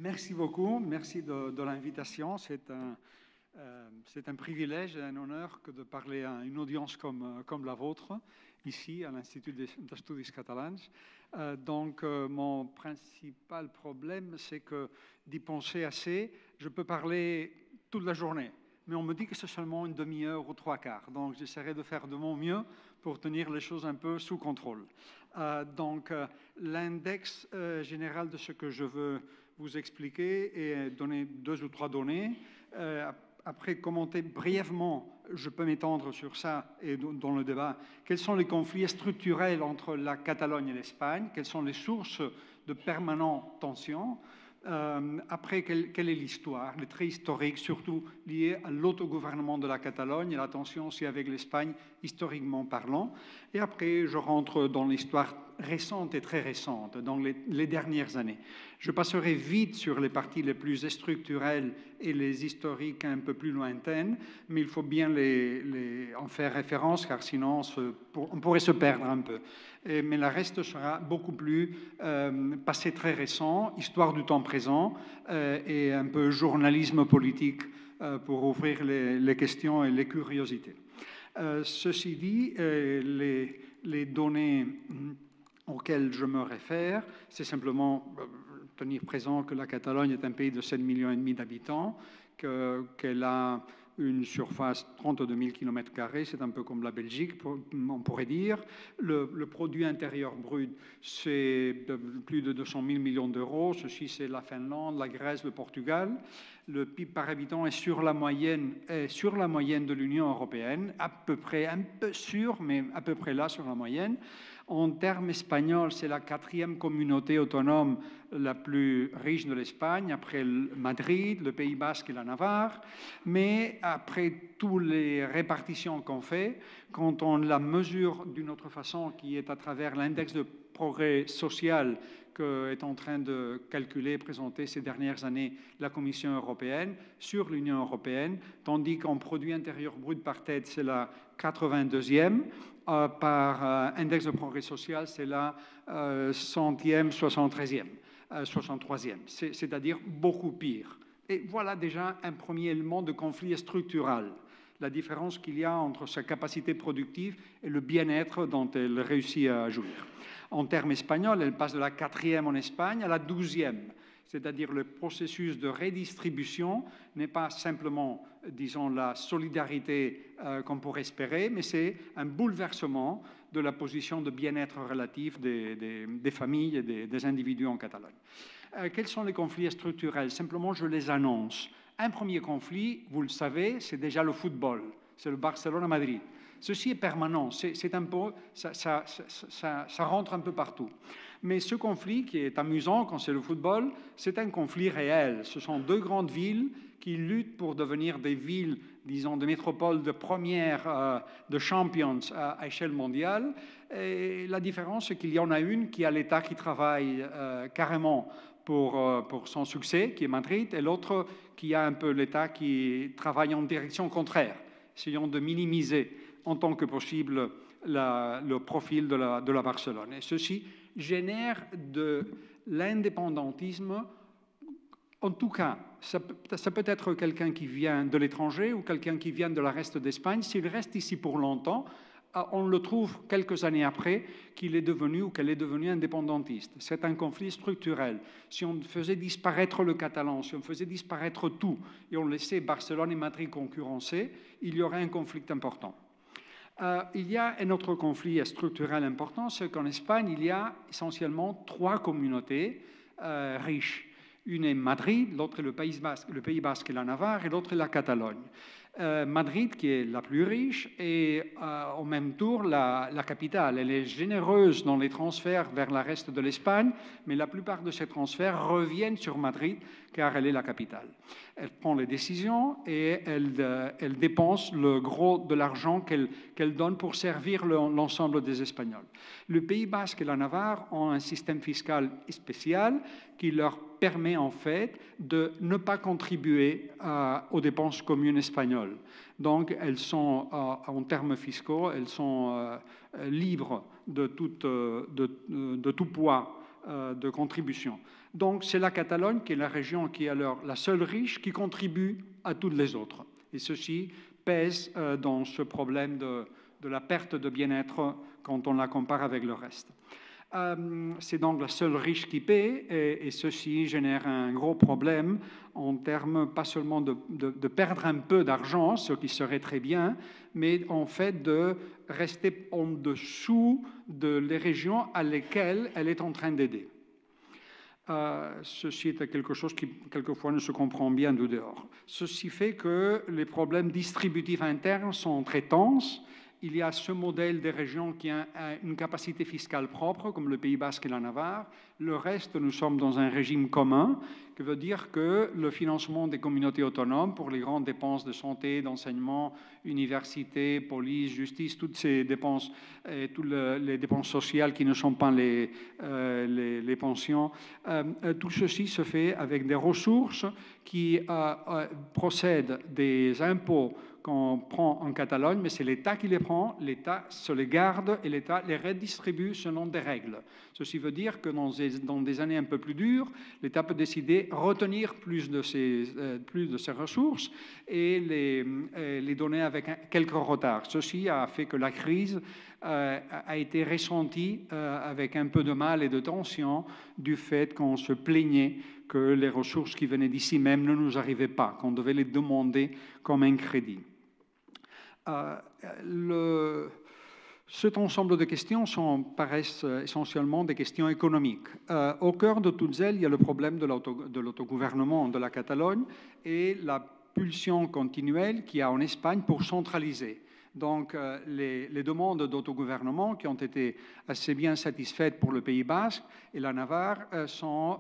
Merci beaucoup, merci de l'invitation. C'est un privilège et un honneur que de parler à une audience comme la vôtre, ici à l'Institut d'Estudis Catalans. Mon principal problème, c'est que d'y penser assez, je peux parler toute la journée. Mais on me dit que c'est seulement une demi-heure ou trois quarts. Donc, j'essaierai de faire de mon mieux pour tenir les choses un peu sous contrôle. L'index général de ce que je veux vous expliquer et donner 2 ou 3 données. Après commenter brièvement, je peux m'étendre sur ça et dans le débat, quels sont les conflits structurels entre la Catalogne et l'Espagne, quelles sont les sources de permanentes tensions. Après, quelle est l'histoire, les traits historiques, surtout liés à l'autogouvernement de la Catalogne et la tension aussi avec l'Espagne, historiquement parlant. Et après, je rentre dans l'histoire récente et très récente, dans les dernières années. Je passerai vite sur les parties les plus structurelles et les historiques un peu plus lointaines, mais il faut bien en faire référence, car sinon on pourrait se perdre un peu. Mais le reste sera beaucoup plus passé très récent, histoire du temps présent et un peu journalisme politique pour ouvrir les questions et les curiosités. Ceci dit, les données auxquelles je me réfère, c'est simplement tenir présent que la Catalogne est un pays de 7,5 millions d'habitants, qu'elle a une surface de 32 000 km², c'est un peu comme la Belgique, on pourrait dire. Le produit intérieur brut, c'est plus de 200 000 millions d'euros. Ceci, c'est la Finlande, la Grèce, le Portugal. Le PIB par habitant est sur la moyenne de l'Union européenne, à peu près, un peu sûr, mais à peu près là sur la moyenne. En termes espagnols, c'est la 4e communauté autonome la plus riche de l'Espagne, après Madrid, le Pays Basque et la Navarre. Mais après toutes les répartitions qu'on fait, quand on la mesure d'une autre façon, qui est à travers l'index de progrès social qu'est en train de calculer et présenter ces dernières années la Commission européenne sur l'Union européenne, tandis qu'en produit intérieur brut par tête, c'est la 82e. Par index de progrès social, c'est la 100e, 63e, c'est-à-dire beaucoup pire. Et voilà déjà un premier élément de conflit structural, la différence qu'il y a entre sa capacité productive et le bien-être dont elle réussit à jouir. En termes espagnols, elle passe de la 4e en Espagne à la 12e. C'est-à-dire le processus de redistribution n'est pas simplement, disons, la solidarité qu'on pourrait espérer, mais c'est un bouleversement de la position de bien-être relatif des familles et des individus en Catalogne. Quels sont les conflits structurels? Simplement, je les annonce. Un premier conflit, vous le savez, c'est déjà le football. C'est le Barcelone-Madrid. Ceci est permanent, c'est un peu, ça rentre un peu partout. Mais ce conflit, qui est amusant quand c'est le football, c'est un conflit réel. Ce sont 2 grandes villes qui luttent pour devenir des villes, disons, de métropoles de première, de champions à échelle mondiale. Et la différence, c'est qu'il y en a une qui a l'État qui travaille carrément pour son succès, qui est Madrid, et l'autre qui a un peu l'État qui travaille en direction contraire, essayant de minimiser en tant que possible le profil de la Barcelone. Et ceci génère de l'indépendantisme. En tout cas, ça peut être quelqu'un qui vient de l'étranger ou quelqu'un qui vient de la reste d'Espagne. S'il reste ici pour longtemps, on le trouve quelques années après qu'il est devenu ou qu'elle est devenue indépendantiste. C'est un conflit structurel. Si on faisait disparaître le catalan, si on faisait disparaître tout et on laissait Barcelone et Madrid concurrencer, il y aurait un conflit important. Il y a un autre conflit structurel important, c'est qu'en Espagne, il y a essentiellement 3 communautés riches. Une est Madrid, l'autre est le Pays Basque et la Navarre, et l'autre est la Catalogne. Madrid, qui est la plus riche, et au même tour la capitale. Elle est généreuse dans les transferts vers le reste de l'Espagne, mais la plupart de ces transferts reviennent sur Madrid, car elle est la capitale. Elle prend les décisions et elle dépense le gros de l'argent qu'elle donne pour servir l'ensemble des Espagnols. Le Pays Basque et la Navarre ont un système fiscal spécial qui leur permet en fait de ne pas contribuer aux dépenses communes espagnoles. Donc, elles sont, en termes fiscaux, elles sont libres de tout poids de contribution. Donc c'est la Catalogne qui est la région qui est alors la seule riche qui contribue à toutes les autres. Et ceci pèse dans ce problème de la perte de bien-être quand on la compare avec le reste. C'est donc la seule riche qui paie et ceci génère un gros problème en termes pas seulement de perdre un peu d'argent, ce qui serait très bien, mais en fait de rester en dessous des régions à lesquelles elle est en train d'aider. Ceci est quelque chose qui, quelquefois, ne se comprend bien du dehors. Ceci fait que les problèmes distributifs internes sont très tenses. Il y a ce modèle des régions qui a une capacité fiscale propre, comme le Pays Basque et la Navarre. Le reste, nous sommes dans un régime commun, qui veut dire que le financement des communautés autonomes pour les grandes dépenses de santé, d'enseignement, université, police, justice, toutes ces dépenses, et toutes les dépenses sociales qui ne sont pas les pensions, tout ceci se fait avec des ressources qui procèdent des impôts qu'on prend en Catalogne, mais c'est l'État qui les prend, l'État se les garde et l'État les redistribue selon des règles. Ceci veut dire que dans des années un peu plus dures, l'État peut décider de retenir plus de ses ressources et les donner avec quelques retards. Ceci a fait que la crise a été ressentie avec un peu de mal et de tension du fait qu'on se plaignait que les ressources qui venaient d'ici même ne nous arrivaient pas, qu'on devait les demander comme un crédit. Cet ensemble de questions paraissent essentiellement des questions économiques. Au cœur de toutes elles, il y a le problème de l'autogouvernement de la Catalogne et la pulsion continuelle qu'il y a en Espagne pour centraliser. Donc, les demandes d'autogouvernement qui ont été assez bien satisfaites pour le Pays Basque et la Navarre sont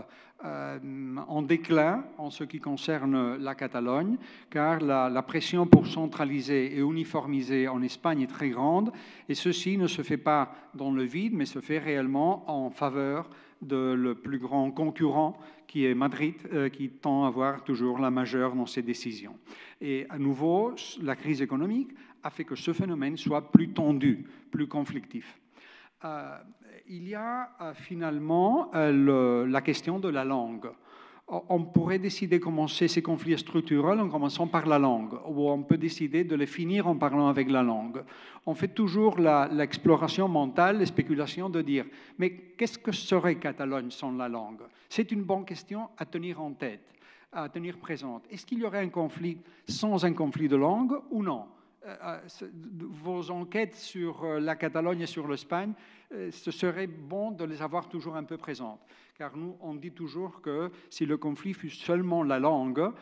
en déclin en ce qui concerne la Catalogne, car la pression pour centraliser et uniformiser en Espagne est très grande, et ceci ne se fait pas dans le vide, mais se fait réellement en faveur de le plus grand concurrent qui est Madrid, qui tend à avoir toujours la majeure dans ses décisions. Et à nouveau, la crise économique a fait que ce phénomène soit plus tendu, plus conflictif. Il y a finalement la question de la langue. On pourrait décider de commencer ces conflits structurels en commençant par la langue, ou on peut décider de les finir en parlant avec la langue. On fait toujours l'exploration mentale, les spéculations de dire « mais qu'est-ce que serait Catalogne sans la langue ?» C'est une bonne question à tenir en tête, à tenir présente. Est-ce qu'il y aurait un conflit sans un conflit de langue ou non ? Vos enquêtes sur la Catalogne et sur l'Espagne, ce serait bon de les avoir toujours un peu présentes. Car nous, on dit toujours que si le conflit fût seulement la langue,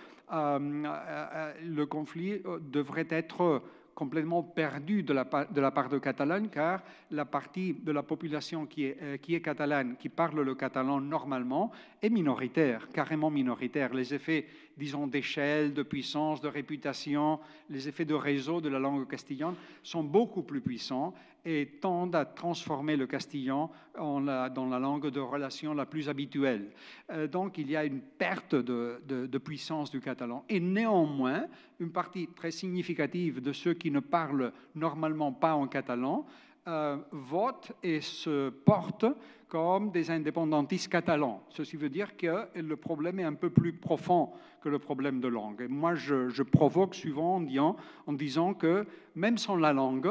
le conflit devrait être complètement perdu de la part de Catalogne, car la partie de la population qui est catalane, qui parle le catalan normalement, est minoritaire, carrément minoritaire. Les effets, disons, d'échelle, de puissance, de réputation, les effets de réseau de la langue castillane sont beaucoup plus puissants et tendent à transformer le castillan dans la langue de relation la plus habituelle. Donc, il y a une perte de puissance du catalan. Et néanmoins, une partie très significative de ceux qui ne parlent normalement pas en catalan votent et se portent comme des indépendantistes catalans. Ceci veut dire que le problème est un peu plus profond que le problème de langue. Et moi, je provoque souvent en disant que même sans la langue,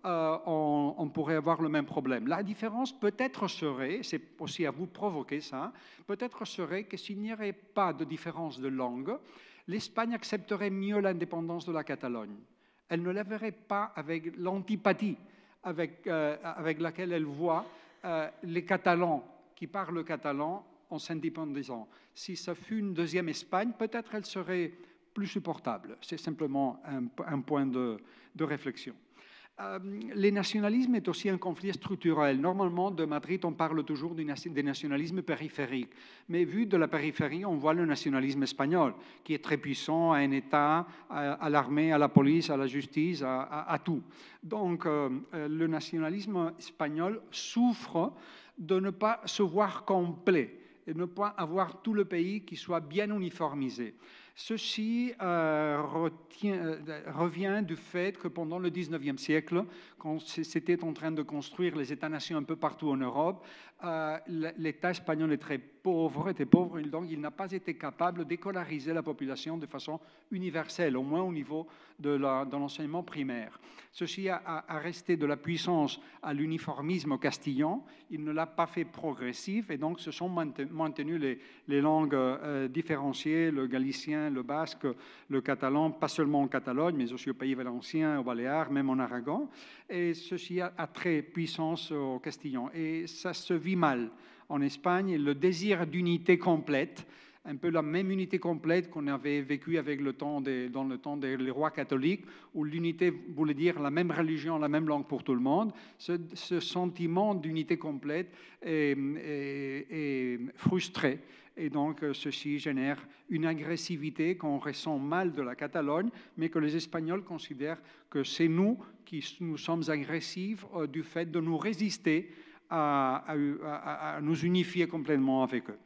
on pourrait avoir le même problème. La différence peut-être serait, c'est aussi à vous provoquer ça, peut-être serait que s'il n'y aurait pas de différence de langue, l'Espagne accepterait mieux l'indépendance de la Catalogne. Elle ne la verrait pas avec l'antipathie avec laquelle elle voit les Catalans qui parlent catalan en s'indépendisant. Si ça fut une deuxième Espagne, peut-être elle serait plus supportable. C'est simplement un point de réflexion. Le nationalisme est aussi un conflit structurel. Normalement, de Madrid, on parle toujours des nationalismes périphériques. Mais vu de la périphérie, on voit le nationalisme espagnol, qui est très puissant, à un État, à l'armée, à la police, à la justice, à tout. Donc, le nationalisme espagnol souffre de ne pas se voir complet et de ne pas avoir tout le pays qui soit bien uniformisé. Ceci revient du fait que pendant le 19e siècle, quand c'était en train de construire les États-nations un peu partout en Europe, l'État espagnol était pauvre, et donc il n'a pas été capable d'écolariser la population de façon universelle, au moins au niveau de l'enseignement primaire. Ceci a resté de la puissance à l'uniformisme castillan. Il ne l'a pas fait progressif, et donc se sont maintenues les langues différenciées, le galicien, le basque, le catalan, pas seulement en Catalogne, mais aussi au Pays Valencien, aux Baléares, même en Aragon. Et ceci a très puissance au castillan. Et ça se vit mal en Espagne. Le désir d'unité complète, un peu la même unité complète qu'on avait vécue avec dans le temps des rois catholiques, où l'unité voulait dire la même religion, la même langue pour tout le monde. Ce sentiment d'unité complète est frustré. Et donc, ceci génère une agressivité qu'on ressent mal de la Catalogne, mais que les Espagnols considèrent que c'est nous qui nous sommes agressifs du fait de nous résister à nous unifier complètement avec eux.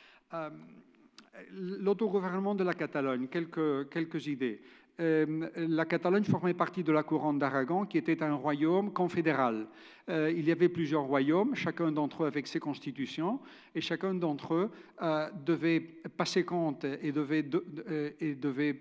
L'autogouvernement de la Catalogne, quelques idées. La Catalogne formait partie de la couronne d'Aragon, qui était un royaume confédéral. Il y avait plusieurs royaumes, chacun d'entre eux avec ses constitutions, et chacun d'entre eux devait passer compte et devait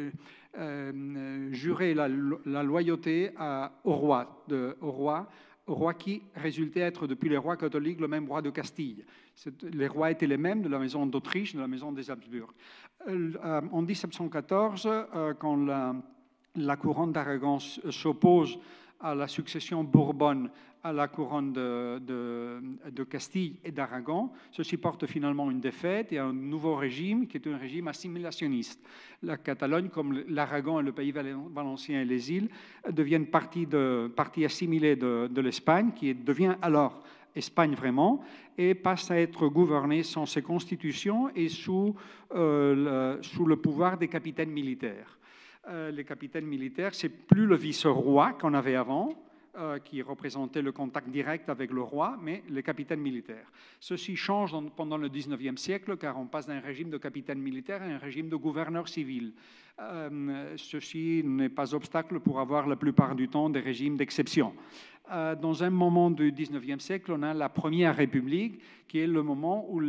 jurer la loyauté au roi qui résultait être, depuis les rois catholiques, le même roi de Castille. Les rois étaient les mêmes de la maison d'Autriche, de la maison des Habsbourg. En 1714, quand la couronne d'Aragon s'oppose à la succession bourbonne à la couronne de Castille et d'Aragon, ceci porte finalement une défaite et un nouveau régime qui est un régime assimilationniste. La Catalogne, comme l'Aragon et le Pays Valencien et les îles, deviennent partie assimilée de l'Espagne, qui devient alors Espagne vraiment, et passe à être gouvernée sans ses constitutions et sous le pouvoir des capitaines militaires. Les capitaines militaires, c'est plus le vice-roi qu'on avait avant, qui représentait le contact direct avec le roi, mais les capitaines militaires. Ceci change pendant le 19e siècle, car on passe d'un régime de capitaine militaire à un régime de gouverneur civil. Ceci n'est pas obstacle pour avoir la plupart du temps des régimes d'exception. Dans un moment du 19e siècle, on a la Première République, qui est le moment où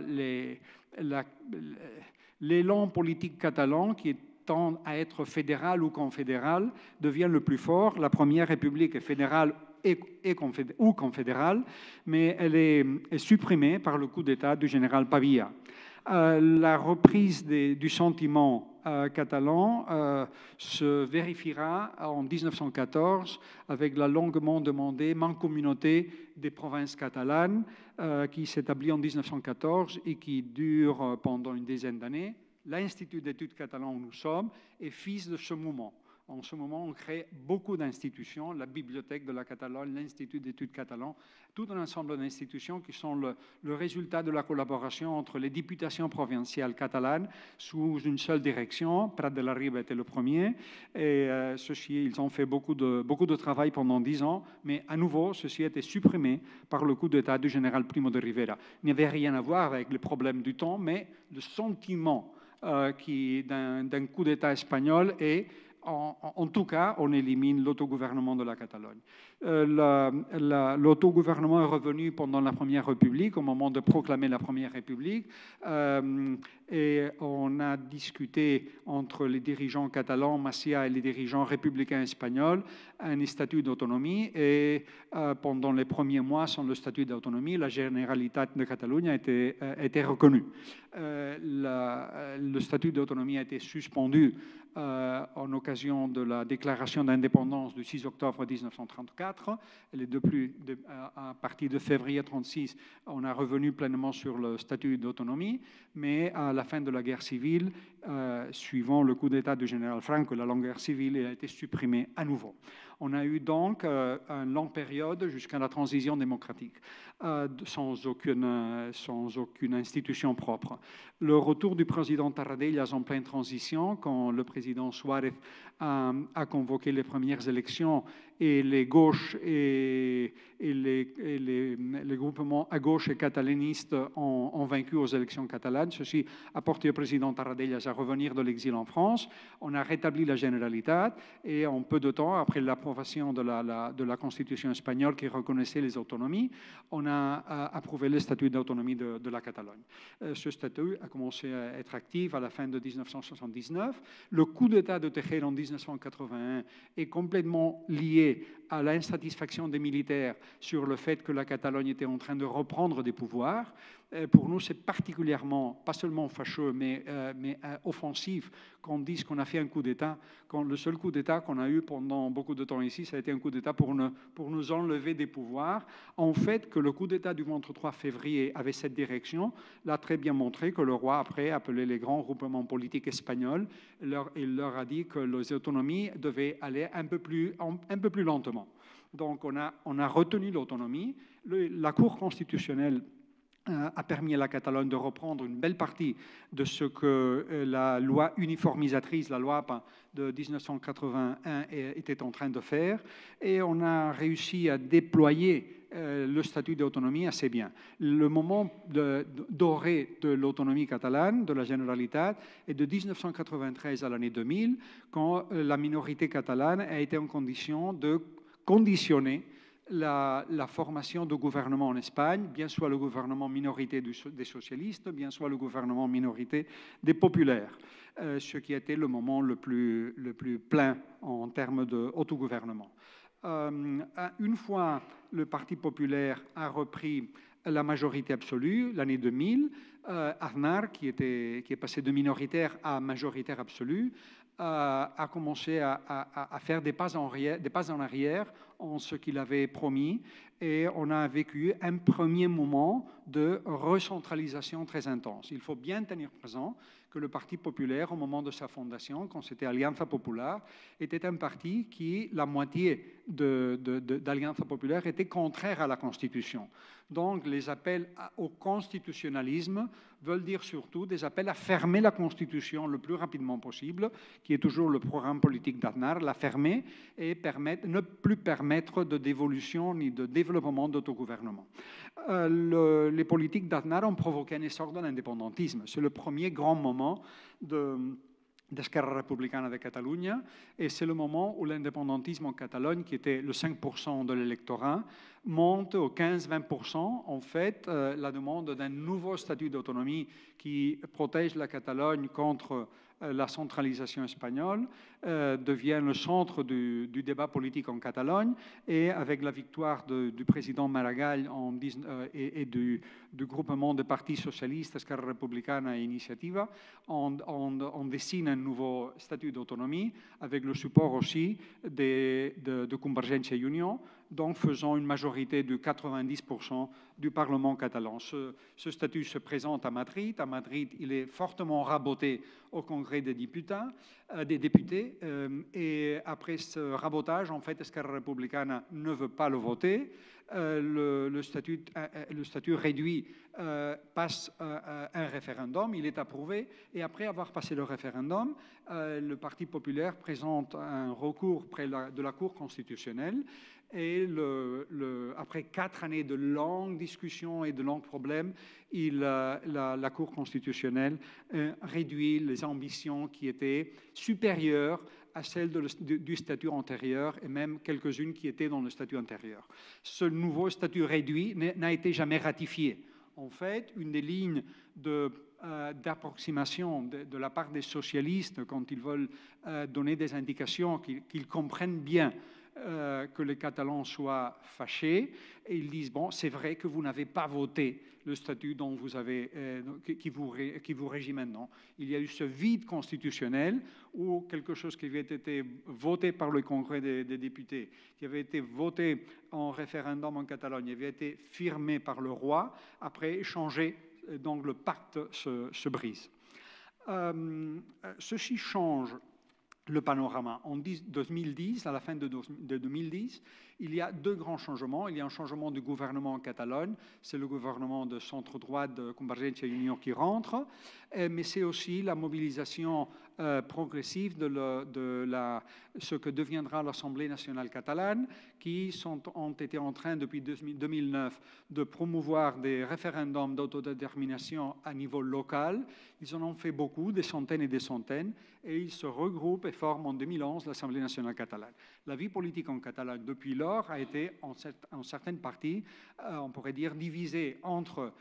l'élan politique catalan, qui tend à être fédéral ou confédéral, devient le plus fort. La Première République est fédérale ou confédérale, mais elle est supprimée par le coup d'État du général Pavia. La reprise du sentiment catalan se vérifiera en 1914 avec la longuement demandée mancomunauté des provinces catalanes qui s'établit en 1914 et qui dure pendant une dizaine d'années. L'Institut d'études catalans où nous sommes est fils de ce mouvement. En ce moment, on crée beaucoup d'institutions, la Bibliothèque de la Catalogne, l'Institut d'études catalans, tout un ensemble d'institutions qui sont le résultat de la collaboration entre les députations provinciales catalanes sous une seule direction. Prat de la Riba était le premier, et ils ont fait beaucoup de travail pendant 10 ans, mais à nouveau, ceci a été supprimé par le coup d'État du général Primo de Rivera. Il n'y avait rien à voir avec les problèmes du temps, mais le sentiment d'un coup d'État espagnol et en tout cas, on élimine l'autogouvernement de la Catalogne. L'autogouvernement est revenu pendant la Première République, au moment de proclamer la Première République, et on a discuté entre les dirigeants catalans, Macià, et les dirigeants républicains espagnols, un statut d'autonomie, et pendant les premiers mois, sans le statut d'autonomie, la Generalitat de Catalunya a été reconnue. Le statut d'autonomie a été suspendu en occasion de la déclaration d'indépendance du 6 octobre 1934. À partir de février 1936, on a revenu pleinement sur le statut d'autonomie, mais à la fin de la guerre civile, suivant le coup d'État du général Franco, la longue guerre civile, il a été supprimé à nouveau. On a eu donc une longue période jusqu'à la transition démocratique, sans aucune institution propre. Le retour du président Tarradellas en pleine transition, quand le président Suárez a convoqué les premières élections et les gauches et les groupements à gauche et catalanistes ont vaincu aux élections catalanes. Ceci a porté le président Tarradellas à revenir de l'exil en France. On a rétabli la Generalitat et en peu de temps, après l'approbation de la Constitution espagnole qui reconnaissait les autonomies, on a approuvé le statut d'autonomie de la Catalogne. Ce statut a commencé à être actif à la fin de 1979. Le coup d'État de Tejero en 1981 est complètement lié à l'insatisfaction des militaires sur le fait que la Catalogne était en train de reprendre des pouvoirs. Pour nous, c'est particulièrement, pas seulement fâcheux, mais offensif qu'on dise qu'on a fait un coup d'État, quand le seul coup d'État qu'on a eu pendant beaucoup de temps ici, ça a été un coup d'État pour nous enlever des pouvoirs. En fait, que le coup d'État du 23 février avait cette direction, l'a très bien montré que le roi, après, appelé les grands groupements politiques espagnols, il leur a dit que les autonomies devaient aller un peu plus lentement. Donc, on a retenu l'autonomie. La Cour constitutionnelle a permis à la Catalogne de reprendre une belle partie de ce que la loi uniformisatrice, la loi de 1981, était en train de faire. Et on a réussi à déployer le statut d'autonomie assez bien. Le moment doré de l'autonomie catalane, de la Generalitat, est de 1993 à l'année 2000, quand la minorité catalane a été en condition de conditionner la formation du gouvernement en Espagne, bien soit le gouvernement minorité des socialistes, bien soit le gouvernement minorité des populaires, ce qui a été le moment le plus plein en termes d'autogouvernement. Une fois le Parti populaire a repris la majorité absolue, l'année 2000, Aznar, qui est passé de minoritaire à majoritaire absolu, a commencé à faire des pas en arrière en ce qu'il avait promis, et on a vécu un premier moment de recentralisation très intense. Il faut bien tenir présent que le Parti populaire, au moment de sa fondation, quand c'était Alianza Popular, était un parti qui, la moitié d'Alianza Popular, était contraire à la Constitution. Donc, les appels au constitutionnalisme veulent dire surtout des appels à fermer la Constitution le plus rapidement possible, qui est toujours le programme politique d'Aznar, la fermer et ne plus permettre de dévolution ni de développement d'autogouvernement. Les politiques d'Aznar ont provoqué un essor de l'indépendantisme. C'est le premier grand moment d'Esquerra Republicana de Catalunya, et c'est le moment où l'indépendantisme en Catalogne, qui était le 5% de l'électorat, monte au 15-20%. En fait, la demande d'un nouveau statut d'autonomie qui protège la Catalogne contre la centralisation espagnole devient le centre du débat politique en Catalogne, et avec la victoire du président Maragall et du groupement de partis socialistes, Esquerra Republicana et Iniciativa, on dessine un nouveau statut d'autonomie avec le support aussi de Convergència i Unió, donc faisant une majorité de 90% du Parlement catalan. Ce statut se présente à Madrid. À Madrid, il est fortement raboté au Congrès des députés. Et après ce rabotage, en fait, Esquerra Republicana ne veut pas le voter. Le statut réduit passe un référendum, il est approuvé, et après avoir passé le référendum, le Parti populaire présente un recours près de la Cour constitutionnelle, et après 4 années de longues discussions et de longs problèmes, la Cour constitutionnelle réduit les ambitions qui étaient supérieures à celles du statut antérieur, et même quelques-unes qui étaient dans le statut antérieur. Ce nouveau statut réduit n'a été jamais ratifié. En fait, une des lignes d'approximation de la part des socialistes, quand ils veulent donner des indications qu'ils comprennent bien que les Catalans soient fâchés, et ils disent, bon, c'est vrai que vous n'avez pas voté le statut dont qui vous régit maintenant. Il y a eu ce vide constitutionnel où quelque chose qui avait été voté par le Congrès des députés, qui avait été voté en référendum en Catalogne, avait été firmé par le roi, après échangé, donc le pacte se brise. Ceci change le panorama. En 2010, à la fin de 2010, il y a 2 grands changements. Il y a un changement du gouvernement en Catalogne, c'est le gouvernement de centre-droite de Convergència i Unió qui rentre, mais c'est aussi la mobilisation progressif de ce que deviendra l'Assemblée nationale catalane, qui ont été en train depuis 2009 de promouvoir des référendums d'autodétermination à niveau local. Ils en ont fait beaucoup, des centaines et des centaines, et ils se regroupent et forment en 2011 l'Assemblée nationale catalane. La vie politique en Catalogne depuis lors a été en certaines parties, on pourrait dire, divisée entre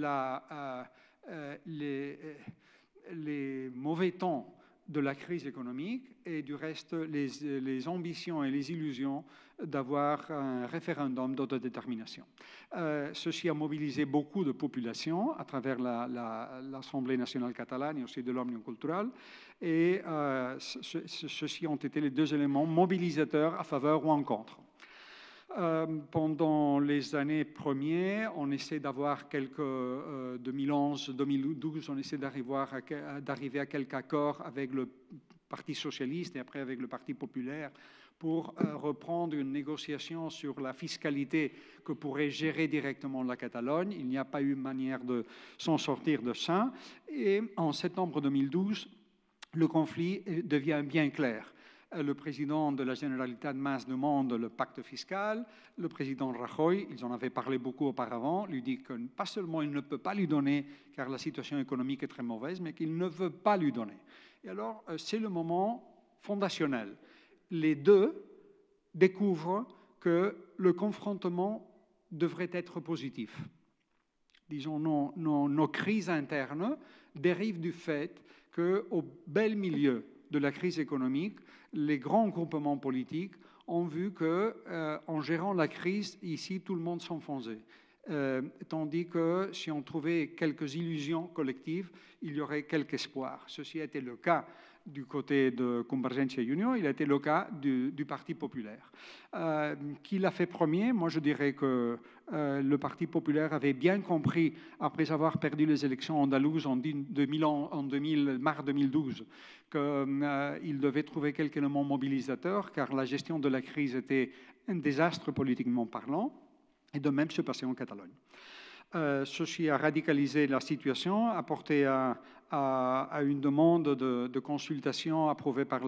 les mauvais temps de la crise économique et du reste les ambitions et les illusions d'avoir un référendum d'autodétermination. Ceci a mobilisé beaucoup de populations à travers l'Assemblée nationale catalane et aussi de l'Òmnium Cultural, et ceux-ci ont été les deux éléments mobilisateurs à faveur ou en contre. Pendant les années premières, on essaie d'avoir 2011-2012, on essaie d'arriver à quelques accords avec le Parti socialiste et après avec le Parti populaire pour reprendre une négociation sur la fiscalité que pourrait gérer directement la Catalogne. Il n'y a pas eu manière de s'en sortir de ça. Et en septembre 2012, le conflit devient bien clair. Le président de la Généralitat de Mas demande le pacte fiscal. Le président Rajoy, ils en avaient parlé beaucoup auparavant, lui dit que pas seulement il ne peut pas lui donner, car la situation économique est très mauvaise, mais qu'il ne veut pas lui donner. Et alors, c'est le moment fondationnel. Les deux découvrent que le confrontement devrait être positif. Disons, nos crises internes dérivent du fait qu'au bel milieu de la crise économique, les grands groupements politiques ont vu qu'en gérant la crise, ici, tout le monde s'enfonçait. Tandis que si on trouvait quelques illusions collectives, il y aurait quelque espoir. Ceci a été le cas du côté de Convergència i Unió, il a été le cas du Parti populaire. Qui l'a fait premier? Moi, je dirais que le Parti populaire avait bien compris, après avoir perdu les élections andalouses en mars 2012, qu'il devait trouver quelques éléments mobilisateurs, car la gestion de la crise était un désastre politiquement parlant, et de même se passait en Catalogne. Ceci a radicalisé la situation, a porté à une demande de consultation approuvée par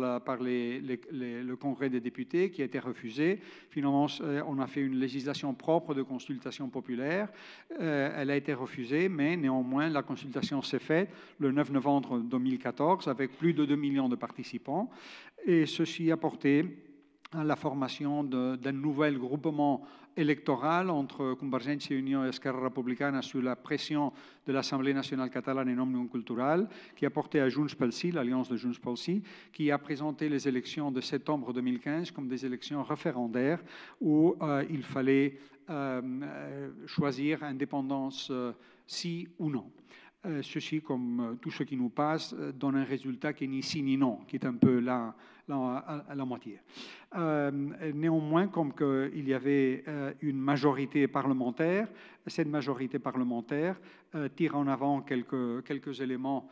le Congrès des députés qui a été refusée. Finalement, on a fait une législation propre de consultation populaire. Elle a été refusée, mais néanmoins, la consultation s'est faite le 9 novembre 2014 avec plus de 2 millions de participants. Et ceci a porté à la formation d'un nouvel groupement électoral entre Convergència i Unió et Esquerra Republicana sous la pression de l'Assemblée nationale catalane et Òmnium Cultural, qui a porté à Junts pel Sí, l'alliance de Junts pel Sí, qui a présenté les élections de septembre 2015 comme des élections référendaires où il fallait choisir indépendance si ou non. Ceci, comme tout ce qui nous passe, donne un résultat qui est ni si ni non, qui est un peu à la moitié. Néanmoins, comme il y avait une majorité parlementaire, cette majorité parlementaire tire en avant quelques éléments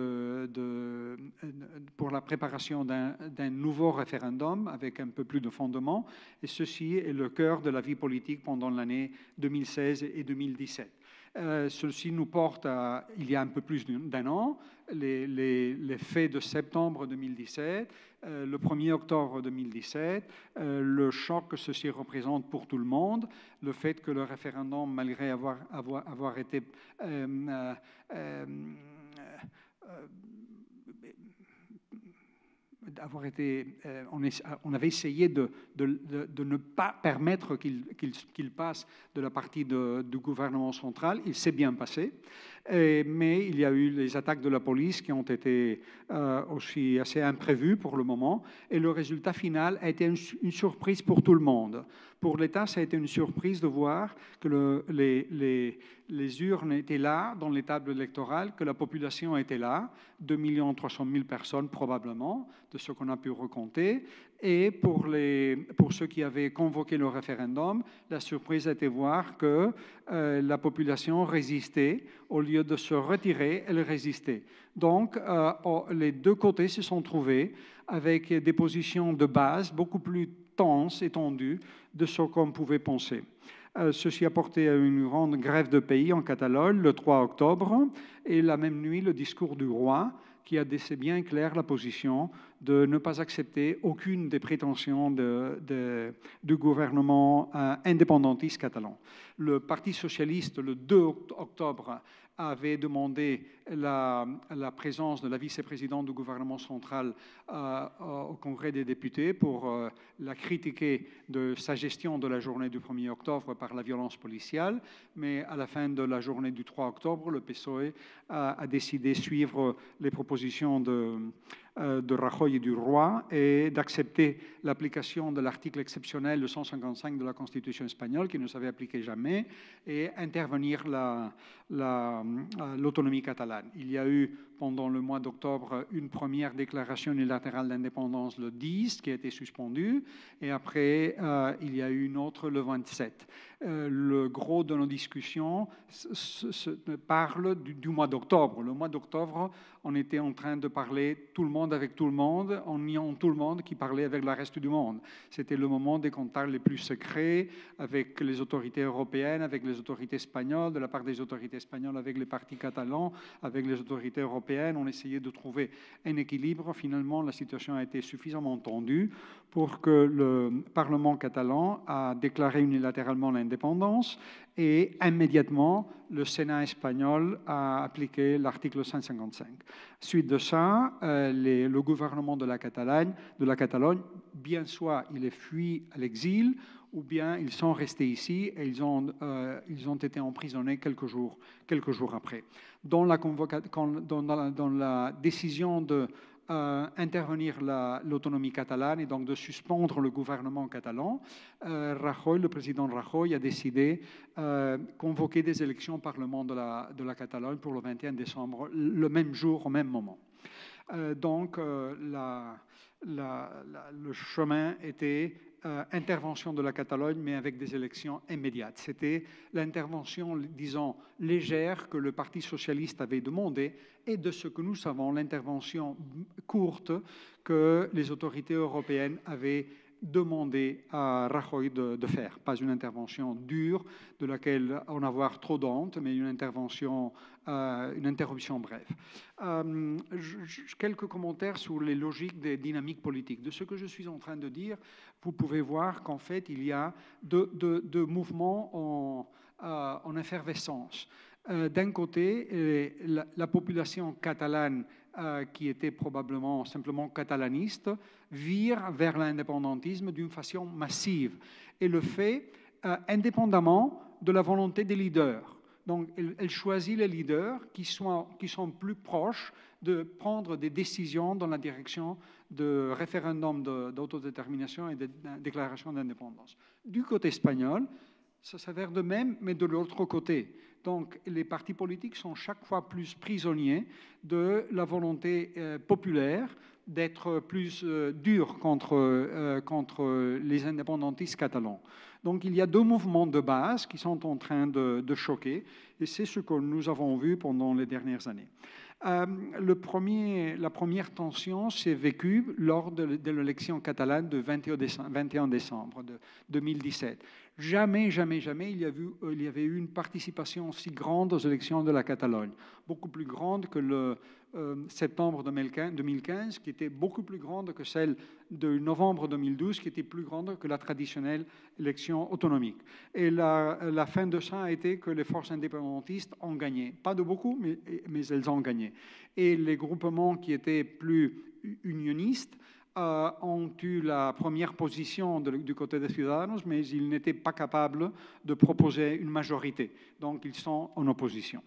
pour la préparation d'un nouveau référendum avec un peu plus de fondement. Et ceci est le cœur de la vie politique pendant l'année 2016 et 2017. Ceci nous porte à, il y a un peu plus d'un an, les faits de septembre 2017, le 1er octobre 2017, le choc que ceci représente pour tout le monde, le fait que le référendum, malgré avoir été on avait essayé de ne pas permettre qu'il passe de la partie du gouvernement central. Il s'est bien passé, mais il y a eu les attaques de la police qui ont été aussi assez imprévues pour le moment, et le résultat final a été une surprise pour tout le monde. Pour l'État, ça a été une surprise de voir que les urnes étaient là dans les tables électorales, que la population était là, 2 300 000 personnes probablement, de ce qu'on a pu recompter. Et pour ceux qui avaient convoqué le référendum, la surprise a été de voir que la population résistait. Au lieu de se retirer, elle résistait. Donc, les deux côtés se sont trouvés avec des positions de base beaucoup plus tenses et tendues de ce qu'on pouvait penser. Ceci a porté à une grande grève de pays en Catalogne le 3 octobre, et la même nuit, le discours du roi, qui a laissé bien clair la position de ne pas accepter aucune des prétentions du gouvernement indépendantiste catalan. Le Parti socialiste, le 2 octobre, avait demandé la présence de la vice-présidente du gouvernement central au Congrès des députés pour la critiquer de sa gestion de la journée du 1er octobre par la violence policière. Mais à la fin de la journée du 3 octobre, le PSOE a décidé de suivre les propositions de Rajoy et du roi et d'accepter l'application de l'article exceptionnel de 155 de la Constitution espagnole qui ne s'avait appliqué jamais et intervenir l'autonomie catalane. Il y a eu pendant le mois d'octobre une première déclaration unilatérale d'indépendance le 10 qui a été suspendue et après il y a eu une autre le 27. Le gros de nos discussions parle du mois d'octobre. Le mois d'octobre, on était en train de parler tout le monde avec tout le monde, en niant tout le monde qui parlait avec le reste du monde. C'était le moment des contacts les plus secrets avec les autorités européennes, avec les autorités espagnoles, de la part des autorités espagnoles avec les partis catalans, avec les autorités européennes. On essayait de trouver un équilibre. Finalement, la situation a été suffisamment tendue pour que le Parlement catalan a déclaré unilatéralement l'indépendance et immédiatement, le Sénat espagnol a appliqué l'article 155. Suite de ça, le gouvernement de la Catalogne, bien soit il est fui à l'exil, ou bien ils sont restés ici et ils ont été emprisonnés quelques jours après. Dans la décision de intervenir l'autonomie catalane et donc de suspendre le gouvernement catalan, le président Rajoy a décidé convoquer des élections au Parlement de la Catalogne pour le 21 décembre, le même jour, au même moment. Donc, le chemin était intervention de la Catalogne, mais avec des élections immédiates. C'était l'intervention, disons, légère que le Parti socialiste avait demandé, et de ce que nous savons, l'intervention courte que les autorités européennes avaient demandé à Rajoy de faire. Pas une intervention dure, de laquelle on a trop d'honte, mais une intervention, une interruption brève. Quelques commentaires sur les logiques des dynamiques politiques. De ce que je suis en train de dire, vous pouvez voir qu'en fait, il y a deux mouvements en effervescence. D'un côté, la population catalane, qui était probablement simplement catalaniste, vire vers l'indépendantisme d'une façon massive et le fait indépendamment de la volonté des leaders. Donc, elle choisit les leaders qui sont plus proches de prendre des décisions dans la direction de référendum d'autodétermination et de déclaration d'indépendance. Du côté espagnol, ça s'avère de même, mais de l'autre côté. Donc, les partis politiques sont chaque fois plus prisonniers de la volonté populaire d'être plus durs contre les indépendantistes catalans. Donc, il y a deux mouvements de base qui sont en train de choquer, et c'est ce que nous avons vu pendant les dernières années. La première tension s'est vécue lors de l'élection catalane du 21 décembre 2017. Jamais il y avait eu une participation aussi grande aux élections de la Catalogne, beaucoup plus grande que le septembre 2015, qui était beaucoup plus grande que celle de novembre 2012, qui était plus grande que la traditionnelle élection autonomique. Et la fin de ça a été que les forces indépendantistes ont gagné. Pas de beaucoup, mais elles ont gagné. Et les groupements qui étaient plus unionistes ont eu la première position du côté des Ciudadanos, mais ils n'étaient pas capables de proposer une majorité. Donc, ils sont en opposition.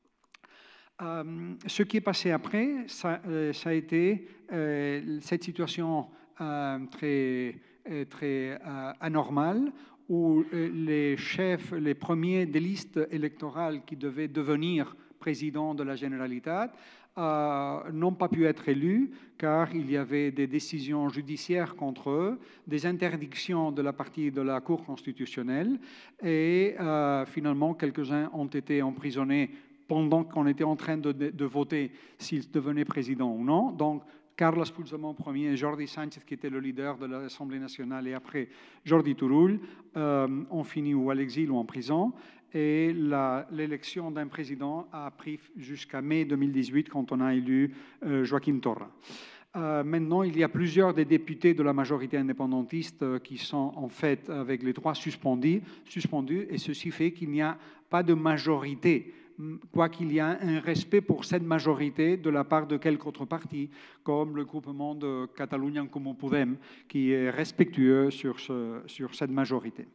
Ce qui est passé après, ça a été cette situation très anormale où les premiers des listes électorales qui devaient devenir président de la Generalitat n'ont pas pu être élus car il y avait des décisions judiciaires contre eux, des interdictions de la partie de la Cour constitutionnelle et finalement quelques-uns ont été emprisonnés pendant qu'on était en train de voter s'ils devenaient président ou non. Donc Carles Puigdemont Ier et Jordi Sánchez, qui était le leader de l'Assemblée nationale, et après Jordi Turull, ont fini ou à l'exil ou en prison. Et l'élection d'un président a pris jusqu'à mai 2018, quand on a élu Joaquim Torra. Maintenant, il y a plusieurs des députés de la majorité indépendantiste qui sont en fait avec les droits suspendus, et ceci fait qu'il n'y a pas de majorité, quoiqu'il y a un respect pour cette majorité de la part de quelques autres partis, comme le groupement de Catalunya en Comú Podem, qui est respectueux sur cette majorité.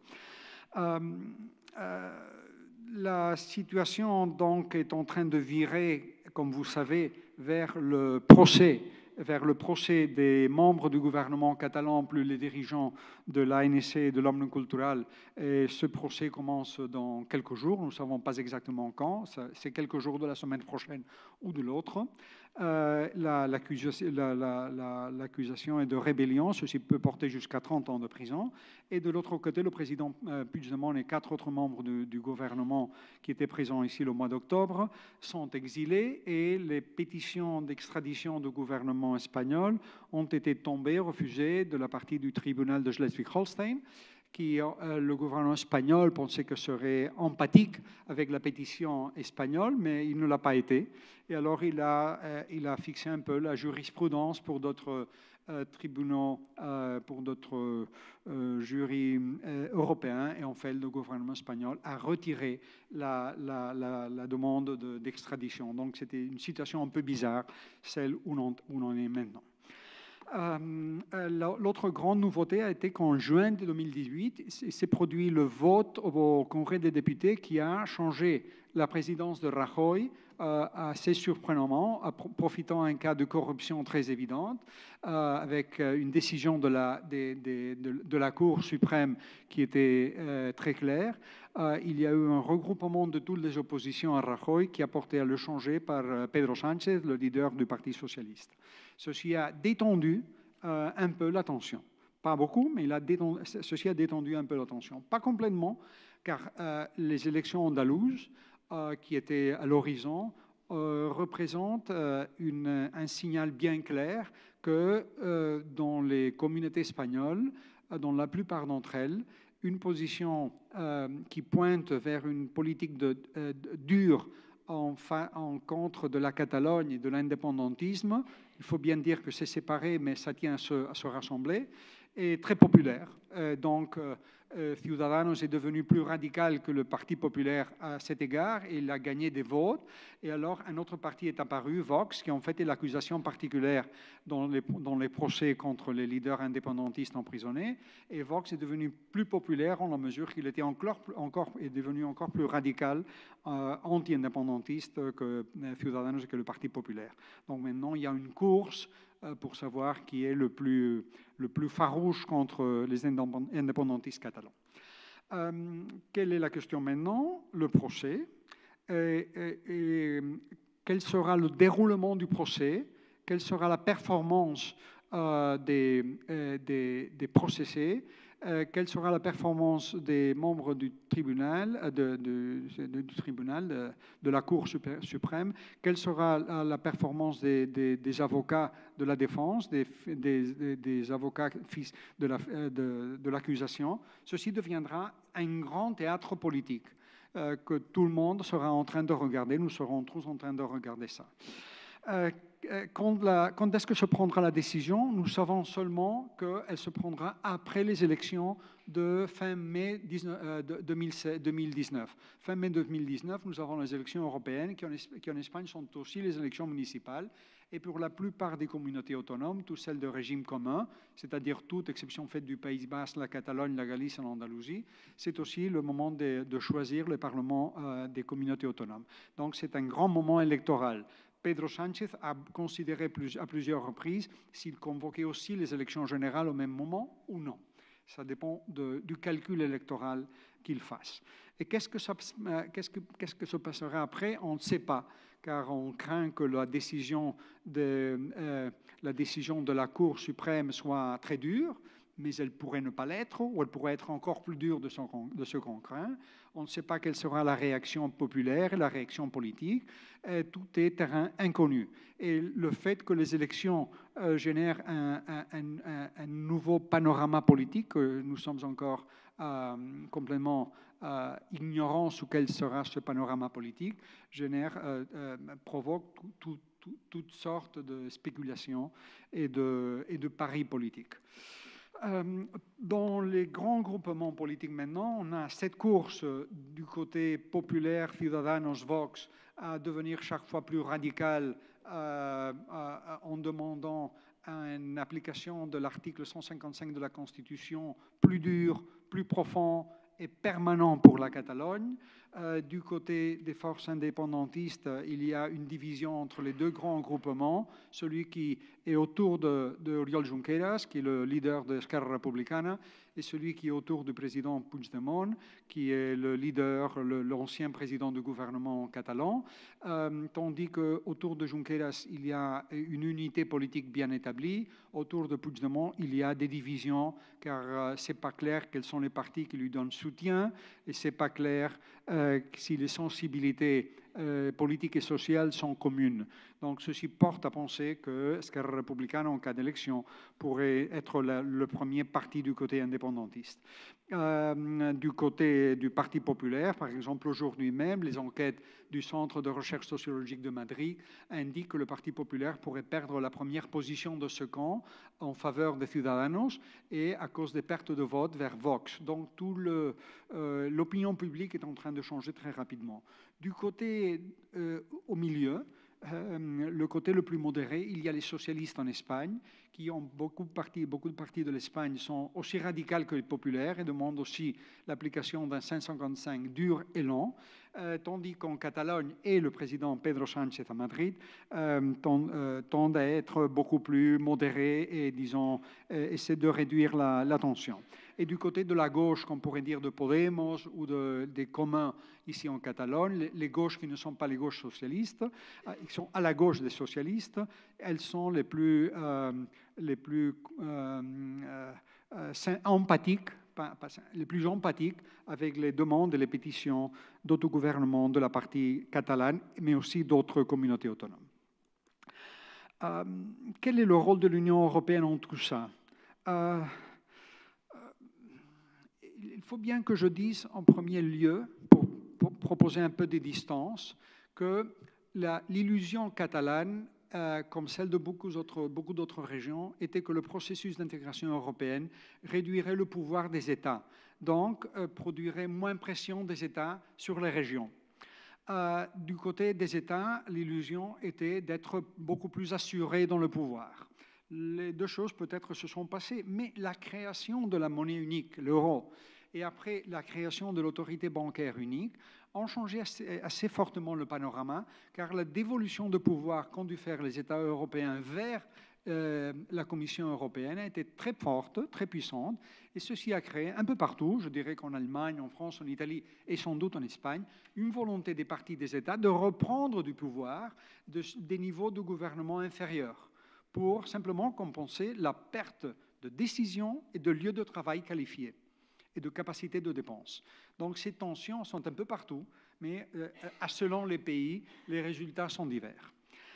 La situation donc est en train de virer, comme vous savez, vers le procès des membres du gouvernement catalan, plus les dirigeants de l'ANC et de l'Òmnium Cultural. Et ce procès commence dans quelques jours, nous ne savons pas exactement quand, c'est quelques jours de la semaine prochaine ou de l'autre. L'accusation est de rébellion, ceci peut porter jusqu'à 30 ans de prison. Et de l'autre côté, le président Puigdemont et 4 autres membres du gouvernement qui étaient présents ici le mois d'octobre sont exilés, et les pétitions d'extradition du gouvernement espagnol ont été tombées, refusées de la partie du tribunal de Schleswig-Holstein, qui le gouvernement espagnol pensait que serait empathique avec la pétition espagnole, mais il ne l'a pas été. Et alors il a fixé un peu la jurisprudence pour d'autres tribunaux, pour d'autres jurys européens, et en fait le gouvernement espagnol a retiré la demande d'extradition. Donc c'était une situation un peu bizarre, celle où on en est maintenant. L'autre grande nouveauté a été qu'en juin 2018, s'est produit le vote au Congrès des députés qui a changé la présidence de Rajoy assez surprenamment, profitant d'un cas de corruption très évidente, avec une décision de la Cour suprême qui était très claire. Il y a eu un regroupement de toutes les oppositions à Rajoy qui a porté à le changer par Pedro Sánchez, le leader du Parti socialiste. Ceci a détendu un peu la tension. Pas beaucoup, mais ceci a détendu un peu la tension. Pas complètement, car les élections andalouses, qui étaient à l'horizon, représentent un signal bien clair que dans les communautés espagnoles, dans la plupart d'entre elles, une position qui pointe vers une politique dure en contre de la Catalogne et de l'indépendantisme, il faut bien dire que c'est séparé, mais ça tient à se rassembler, est très populaire. Donc, Ciudadanos est devenu plus radical que le Parti populaire à cet égard, et il a gagné des votes. Et alors, un autre parti est apparu, Vox, qui en fait est l'accusation particulière dans les procès contre les leaders indépendantistes emprisonnés. Et Vox est devenu plus populaire en la mesure qu'il était est devenu encore plus radical, anti-indépendantiste que Ciudadanos et que le Parti populaire. Donc maintenant, il y a une course pour savoir qui est le plus farouche contre les indépendantistes catalans. Quelle est la question maintenant? Le procès. Quel sera le déroulement du procès? Quelle sera la performance des processés? Quelle sera la performance des membres du tribunal, du tribunal de la Cour suprême? Quelle sera la performance des avocats de la défense, des avocats fils de l'accusation? Ceci deviendra un grand théâtre politique que tout le monde sera en train de regarder. Nous serons tous en train de regarder ça. Quand est-ce que se prendra la décision? Nous savons seulement qu'elle se prendra après les élections de fin mai 2019. Fin mai 2019, nous avons les élections européennes qui en Espagne sont aussi les élections municipales. Et pour la plupart des communautés autonomes, toutes celles de régime commun, c'est-à-dire toute exception faite du Pays Basque, la Catalogne, la Galice et l'Andalousie, c'est aussi le moment de choisir le Parlement des communautés autonomes. Donc c'est un grand moment électoral. Pedro Sánchez a considéré à plusieurs reprises s'il convoquait aussi les élections générales au même moment ou non. Ça dépend du calcul électoral qu'il fasse. Et qu'est-ce que se passera après? On ne sait pas, car on craint que la décision de la Cour suprême soit très dure, mais elle pourrait ne pas l'être, ou elle pourrait être encore plus dure de ce qu'on craint. On ne sait pas quelle sera la réaction populaire et la réaction politique. Tout est terrain inconnu. Et le fait que les élections génèrent un nouveau panorama politique, nous sommes encore complètement ignorants sous quel sera ce panorama politique, provoque toutes sortes de spéculations et de paris politiques. Dans les grands groupements politiques maintenant, on a cette course du côté populaire, Ciudadanos, Vox, à devenir chaque fois plus radical en demandant une application de l'article 155 de la Constitution plus dur, plus profond et permanent pour la Catalogne. Du côté des forces indépendantistes, il y a une division entre les deux grands groupements, celui qui est autour de Oriol Junqueras, qui est le leader de Esquerra Republicana, et celui qui est autour du président Puigdemont, qui est le leader, l'ancien président du gouvernement catalan, tandis qu'autour de Junqueras, il y a une unité politique bien établie. Autour de Puigdemont, il y a des divisions, car ce n'est pas clair quels sont les partis qui lui donnent soutien, et ce n'est pas clair si les sensibilités politiques et sociales sont communes. Donc, ceci porte à penser que Esquerra Republicana, en cas d'élection, pourrait être le premier parti du côté indépendantiste. Du côté du Parti populaire, par exemple, aujourd'hui même, les enquêtes du Centre de recherche sociologique de Madrid indiquent que le Parti populaire pourrait perdre la première position de ce camp en faveur des Ciudadanos et à cause des pertes de vote vers Vox. Donc, l'opinion publique est en train de changer très rapidement. Du côté au milieu, le côté le plus modéré, il y a les socialistes en Espagne, qui ont beaucoup de partis de l'Espagne sont aussi radicaux que les populaires et demandent aussi l'application d'un 155 dur et lent, tandis qu'en Catalogne et le président Pedro Sánchez à Madrid tendent à être beaucoup plus modérés et, disons, essaient de réduire la tension. Et du côté de la gauche, qu'on pourrait dire de Podemos ou des communs ici en Catalogne, les gauches qui ne sont pas les gauches socialistes, ils sont à la gauche des socialistes, elles sont les plus empathiques, les plus empathiques avec les demandes et les pétitions d'autogouvernement de la partie catalane, mais aussi d'autres communautés autonomes. Quel est le rôle de l'Union européenne en tout ça? Il faut bien que je dise en premier lieu, pour proposer un peu des distances, que l'illusion catalane, comme celle de beaucoup d'autres régions, était que le processus d'intégration européenne réduirait le pouvoir des États, donc produirait moins pression des États sur les régions. Du côté des États, l'illusion était d'être beaucoup plus assurés dans le pouvoir. Les deux choses peut-être se sont passées, mais la création de la monnaie unique, l'euro, et après la création de l'autorité bancaire unique, ont changé assez fortement le panorama, car la dévolution de pouvoir qu'ont dû faire les États européens vers la Commission européenne a été très forte, très puissante, et ceci a créé un peu partout, je dirais qu'en Allemagne, en France, en Italie et sans doute en Espagne, une volonté des partis des États de reprendre du pouvoir des niveaux de gouvernement inférieurs pour simplement compenser la perte de décision et de lieux de travail qualifiés et de capacité de dépense. Donc ces tensions sont un peu partout, mais selon les pays, les résultats sont divers.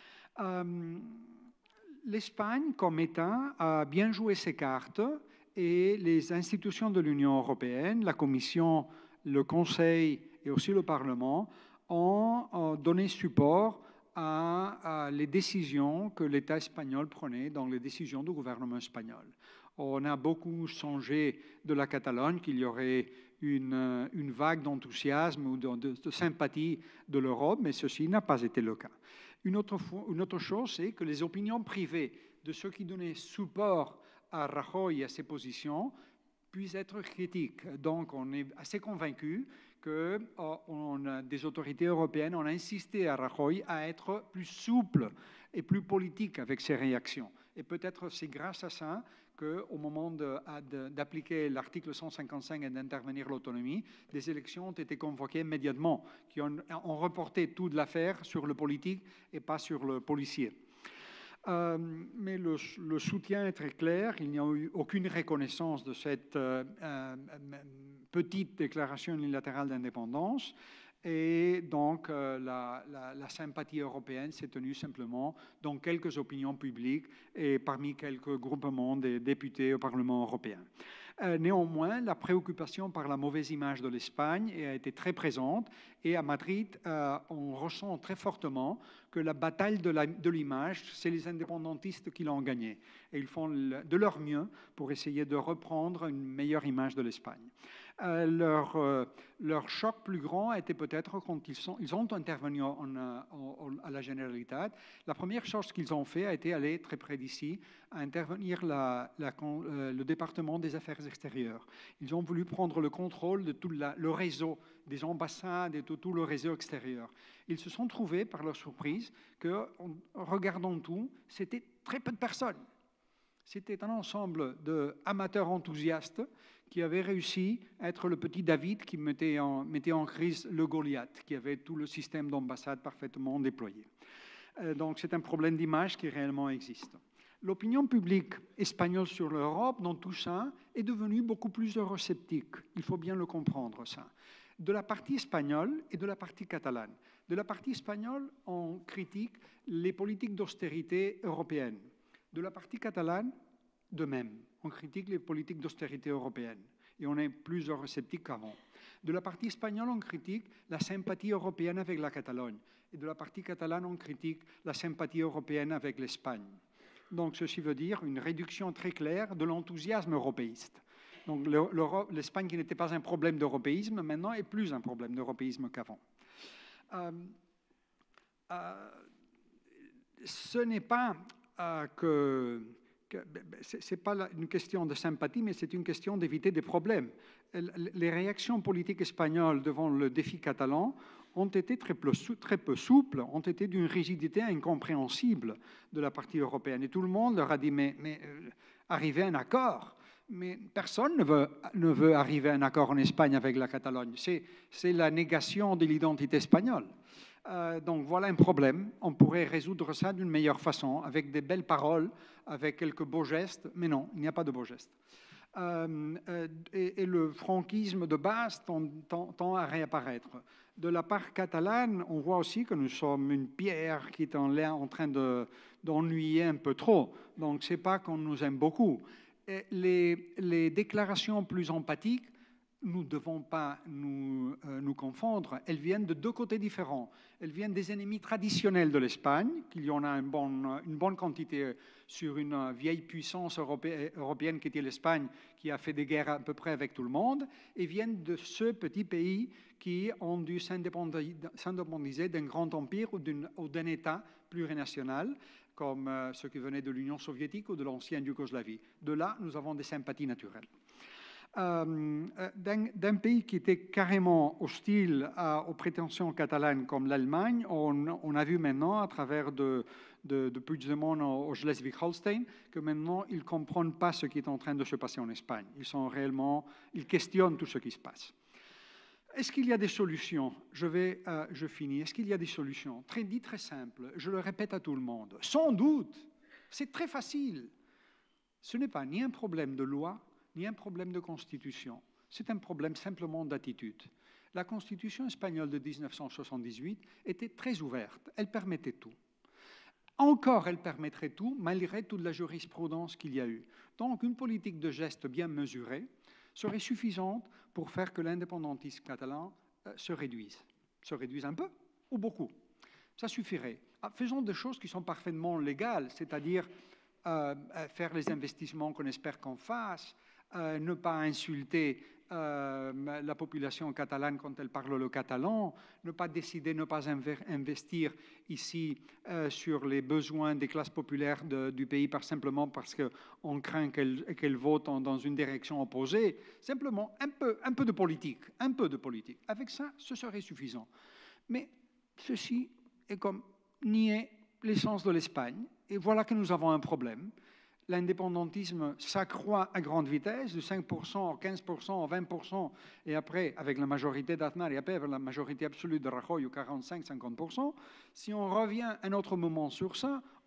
L'Espagne, comme État, a bien joué ses cartes et les institutions de l'Union européenne, la Commission, le Conseil et aussi le Parlement ont donné support à les décisions que l'État espagnol prenait dans les décisions du gouvernement espagnol. On a beaucoup songé de la Catalogne qu'il y aurait une vague d'enthousiasme ou de sympathie de l'Europe, mais ceci n'a pas été le cas. Une autre chose, c'est que les opinions privées de ceux qui donnaient support à Rajoy et à ses positions puissent être critiques. Donc, on est assez convaincu que des autorités européennes ont insisté à Rajoy à être plus souple et plus politique avec ses réactions. Et peut-être c'est grâce à ça qu'au moment d'appliquer l'article 155 et d'intervenir l'autonomie, des élections ont été convoquées immédiatement, qui ont reporté toute l'affaire sur le politique et pas sur le policier. Mais le soutien est très clair. Il n'y a eu aucune reconnaissance de cette petite déclaration unilatérale d'indépendance. Et donc, la sympathie européenne s'est tenue simplement dans quelques opinions publiques et parmi quelques groupements des députés au Parlement européen. Néanmoins, la préoccupation par la mauvaise image de l'Espagne a été très présente et à Madrid, on ressent très fortement que la bataille de l'image, c'est les indépendantistes qui l'ont gagnée. Et ils font de leur mieux pour essayer de reprendre une meilleure image de l'Espagne. Leur choc plus grand a été peut-être quand ils ont intervenu à la Generalitat. La première chose qu'ils ont fait a été aller très près d'ici, à intervenir le département des affaires extérieures. Ils ont voulu prendre le contrôle de tout le réseau des ambassades et de tout le réseau extérieur. Ils se sont trouvés, par leur surprise, que, en regardant tout, c'était très peu de personnes. C'était un ensemble d'amateurs enthousiastes qui avaient réussi à être le petit David qui mettait en crise le Goliath, qui avait tout le système d'ambassade parfaitement déployé. Donc c'est un problème d'image qui réellement existe. L'opinion publique espagnole sur l'Europe, dans tout ça, est devenue beaucoup plus eurosceptique. Il faut bien le comprendre, ça. De la partie espagnole et de la partie catalane. De la partie espagnole, on critique les politiques d'austérité européennes. De la partie catalane, de même. On critique les politiques d'austérité européennes et on est plus eurosceptique qu'avant. De la partie espagnole, on critique la sympathie européenne avec la Catalogne. Et de la partie catalane, on critique la sympathie européenne avec l'Espagne. Donc ceci veut dire une réduction très claire de l'enthousiasme européiste. Donc l'Espagne, qui n'était pas un problème d'européisme, maintenant est plus un problème d'européisme qu'avant. Ce n'est pas c'est pas une question de sympathie, mais c'est une question d'éviter des problèmes. Les réactions politiques espagnoles devant le défi catalan ont été très peu souples, ont été d'une rigidité incompréhensible de la partie européenne. Et tout le monde leur a dit, mais arriver à un accord. Mais personne ne veut arriver à un accord en Espagne avec la Catalogne. C'est la négation de l'identité espagnole. Donc voilà un problème. On pourrait résoudre ça d'une meilleure façon, avec des belles paroles, avec quelques beaux gestes. Mais non, il n'y a pas de beaux gestes. Et le franquisme de base tend à réapparaître. De la part catalane, on voit aussi que nous sommes une pierre qui est en train d'ennuyer un peu trop. Donc ce n'est pas qu'on nous aime beaucoup. Et les déclarations plus empathiques, nous ne devons pas nous confondre. Elles viennent de deux côtés différents. Elles viennent des ennemis traditionnels de l'Espagne, qu'il y en a une bonne quantité sur une vieille puissance européenne qui était l'Espagne, qui a fait des guerres à peu près avec tout le monde, et viennent de ce petit pays qui ont dû s'indépendiser d'un grand empire ou d'un État plurinational, comme ceux qui venaient de l'Union soviétique ou de l'ancienne Yougoslavie. De là, nous avons des sympathies naturelles. D'un pays qui était carrément hostile aux prétentions catalanes comme l'Allemagne, on a vu maintenant, à travers de Puigdemont au Schleswig-Holstein, que maintenant, ils ne comprennent pas ce qui est en train de se passer en Espagne. Ils questionnent tout ce qui se passe. Est-ce qu'il y a des solutions? Je finis. Est-ce qu'il y a des solutions? Très simple. Je le répète à tout le monde. Sans doute. C'est très facile. Ce n'est pas ni un problème de loi, ni un problème de constitution. C'est un problème simplement d'attitude. La constitution espagnole de 1978 était très ouverte. Elle permettait tout. Encore, elle permettrait tout, malgré toute la jurisprudence qu'il y a eu. Donc, une politique de gestes bien mesurée serait suffisante pour faire que l'indépendantisme catalan se réduise. Se réduise un peu ou beaucoup. Ça suffirait. Faisons des choses qui sont parfaitement légales, c'est-à-dire faire les investissements qu'on espère qu'on fasse, ne pas insulter la population catalane quand elle parle le catalan, ne pas décider, ne pas investir ici sur les besoins des classes populaires du pays simplement parce qu'on craint qu'elles votent dans une direction opposée. Simplement un peu de politique, un peu de politique. Avec ça, ce serait suffisant. Mais ceci est comme nier l'essence de l'Espagne. Et voilà que nous avons un problème. L'indépendantisme s'accroît à grande vitesse, de 5% à 15% à 20%, et après, avec la majorité d'Aznar, et après avec la majorité absolue de Rajoy, 45-50%. Si on revient à un autre moment sur ça,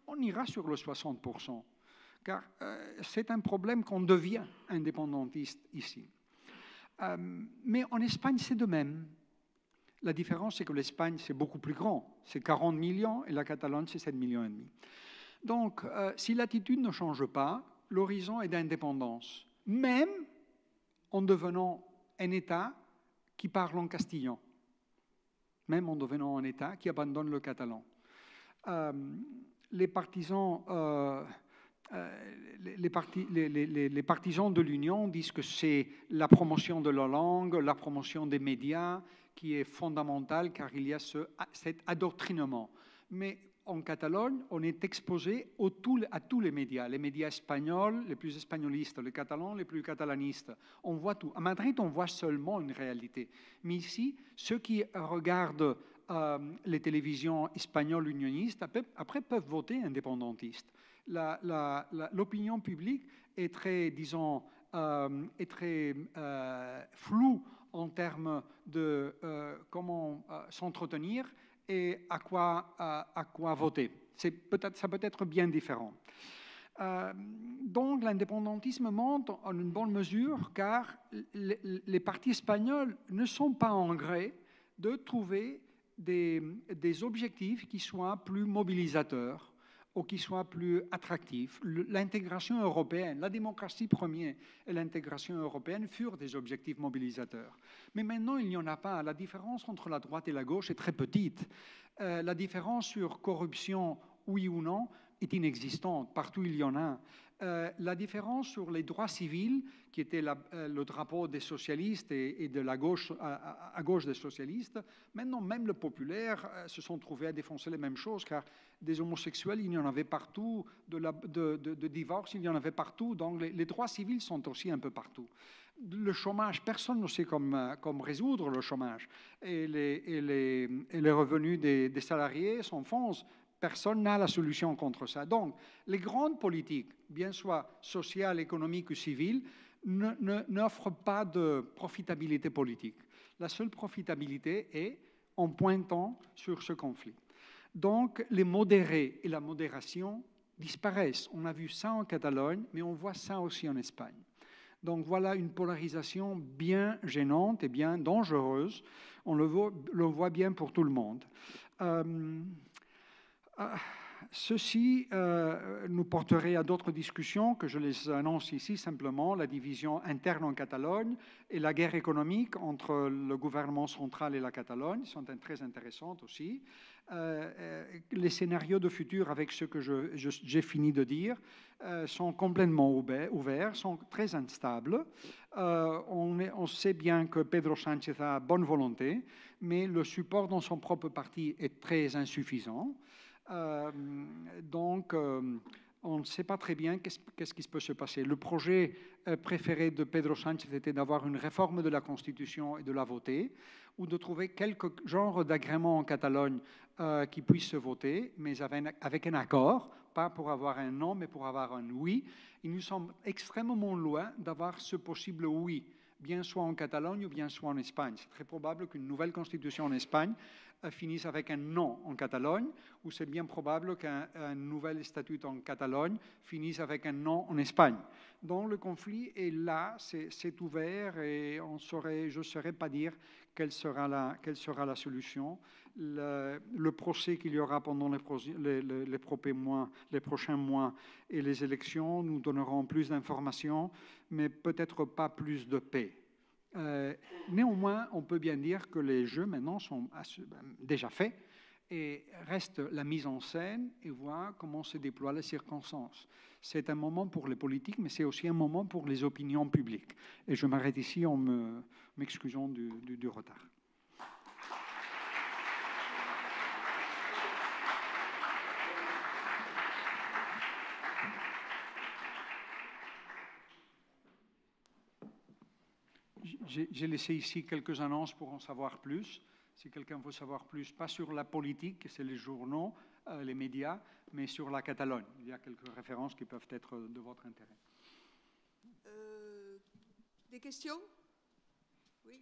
on ira sur le 60%, car c'est un problème qu'on devient indépendantiste ici. Mais en Espagne, c'est de même. La différence, c'est que l'Espagne, c'est beaucoup plus grand. C'est 40 millions et la Catalogne, c'est 7,5 millions. Donc, si l'attitude ne change pas, l'horizon est d'indépendance, même en devenant un État qui parle en castillan, même en devenant un État qui abandonne le catalan. Les partisans les partisans de l'Union disent que c'est la promotion de la langue, la promotion des médias qui est fondamentale car il y a cet adoctrinement. Mais en Catalogne, on est exposé à tous les médias espagnols, les plus espagnolistes, les catalans, les plus catalanistes. On voit tout. À Madrid, on voit seulement une réalité. Mais ici, ceux qui regardent les télévisions espagnoles unionistes, après peuvent voter indépendantistes. L'opinion publique est très, disons, floue en termes de comment s'entretenir et à quoi voter. Ça peut être bien différent. Donc l'indépendantisme monte en une bonne mesure car les partis espagnols ne sont pas en gré de trouver des objectifs qui soient plus mobilisateurs ou qui soient plus attractifs. L'intégration européenne, la démocratie première et l'intégration européenne furent des objectifs mobilisateurs. Mais maintenant, il n'y en a pas. La différence entre la droite et la gauche est très petite. La différence sur corruption, oui ou non, est inexistante. Partout, il y en a. La différence sur les droits civils, qui était le drapeau des socialistes et de la gauche à gauche des socialistes, maintenant même les populaires se sont trouvés à défoncer les mêmes choses, car des homosexuels, il y en avait partout, de divorce, il y en avait partout, donc les droits civils sont aussi un peu partout. Le chômage, personne ne sait comment résoudre le chômage, et les revenus des salariés s'enfoncent. Personne n'a la solution contre ça. Donc, les grandes politiques, bien soit sociales, économiques ou civiles, n'offrent pas de profitabilité politique. La seule profitabilité est en pointant sur ce conflit. Donc, les modérés et la modération disparaissent. On a vu ça en Catalogne, mais on voit ça aussi en Espagne. Donc, voilà une polarisation bien gênante et bien dangereuse. On le voit bien pour tout le monde. Ceci nous porterait à d'autres discussions que je les annonce ici simplement, la division interne en Catalogne et la guerre économique entre le gouvernement central et la Catalogne sont très intéressantes aussi. Les scénarios de futur avec ce que j'ai fini de dire sont complètement ouverts, sont très instables. On sait bien que Pedro Sánchez a bonne volonté, mais le support dans son propre parti est très insuffisant. Donc, on ne sait pas très bien qu'est-ce qui peut se passer. Le projet préféré de Pedro Sánchez était d'avoir une réforme de la Constitution et de la voter, ou de trouver quelque genre d'agrément en Catalogne qui puisse se voter, mais avec un accord, pas pour avoir un non, mais pour avoir un oui. Et nous sommes extrêmement loin d'avoir ce possible oui, bien soit en Catalogne ou bien soit en Espagne. C'est très probable qu'une nouvelle constitution en Espagne finisse avec un non en Catalogne, ou c'est bien probable qu'un nouvel statut en Catalogne finisse avec un non en Espagne. Donc le conflit est là, c'est ouvert et je ne saurais pas dire quelle sera la solution. Le procès qu'il y aura pendant les prochains mois et les élections nous donneront plus d'informations, mais peut-être pas plus de paix. Néanmoins, on peut bien dire que les jeux maintenant sont déjà faits et reste la mise en scène et voir comment se déploient les circonstances. C'est un moment pour les politiques, mais c'est aussi un moment pour les opinions publiques. Et je m'arrête ici en m'excusant du retard. J'ai laissé ici quelques annonces pour en savoir plus. Si quelqu'un veut savoir plus, pas sur la politique, c'est les journaux, les médias, mais sur la Catalogne. Il y a quelques références qui peuvent être de votre intérêt. Des questions? Oui.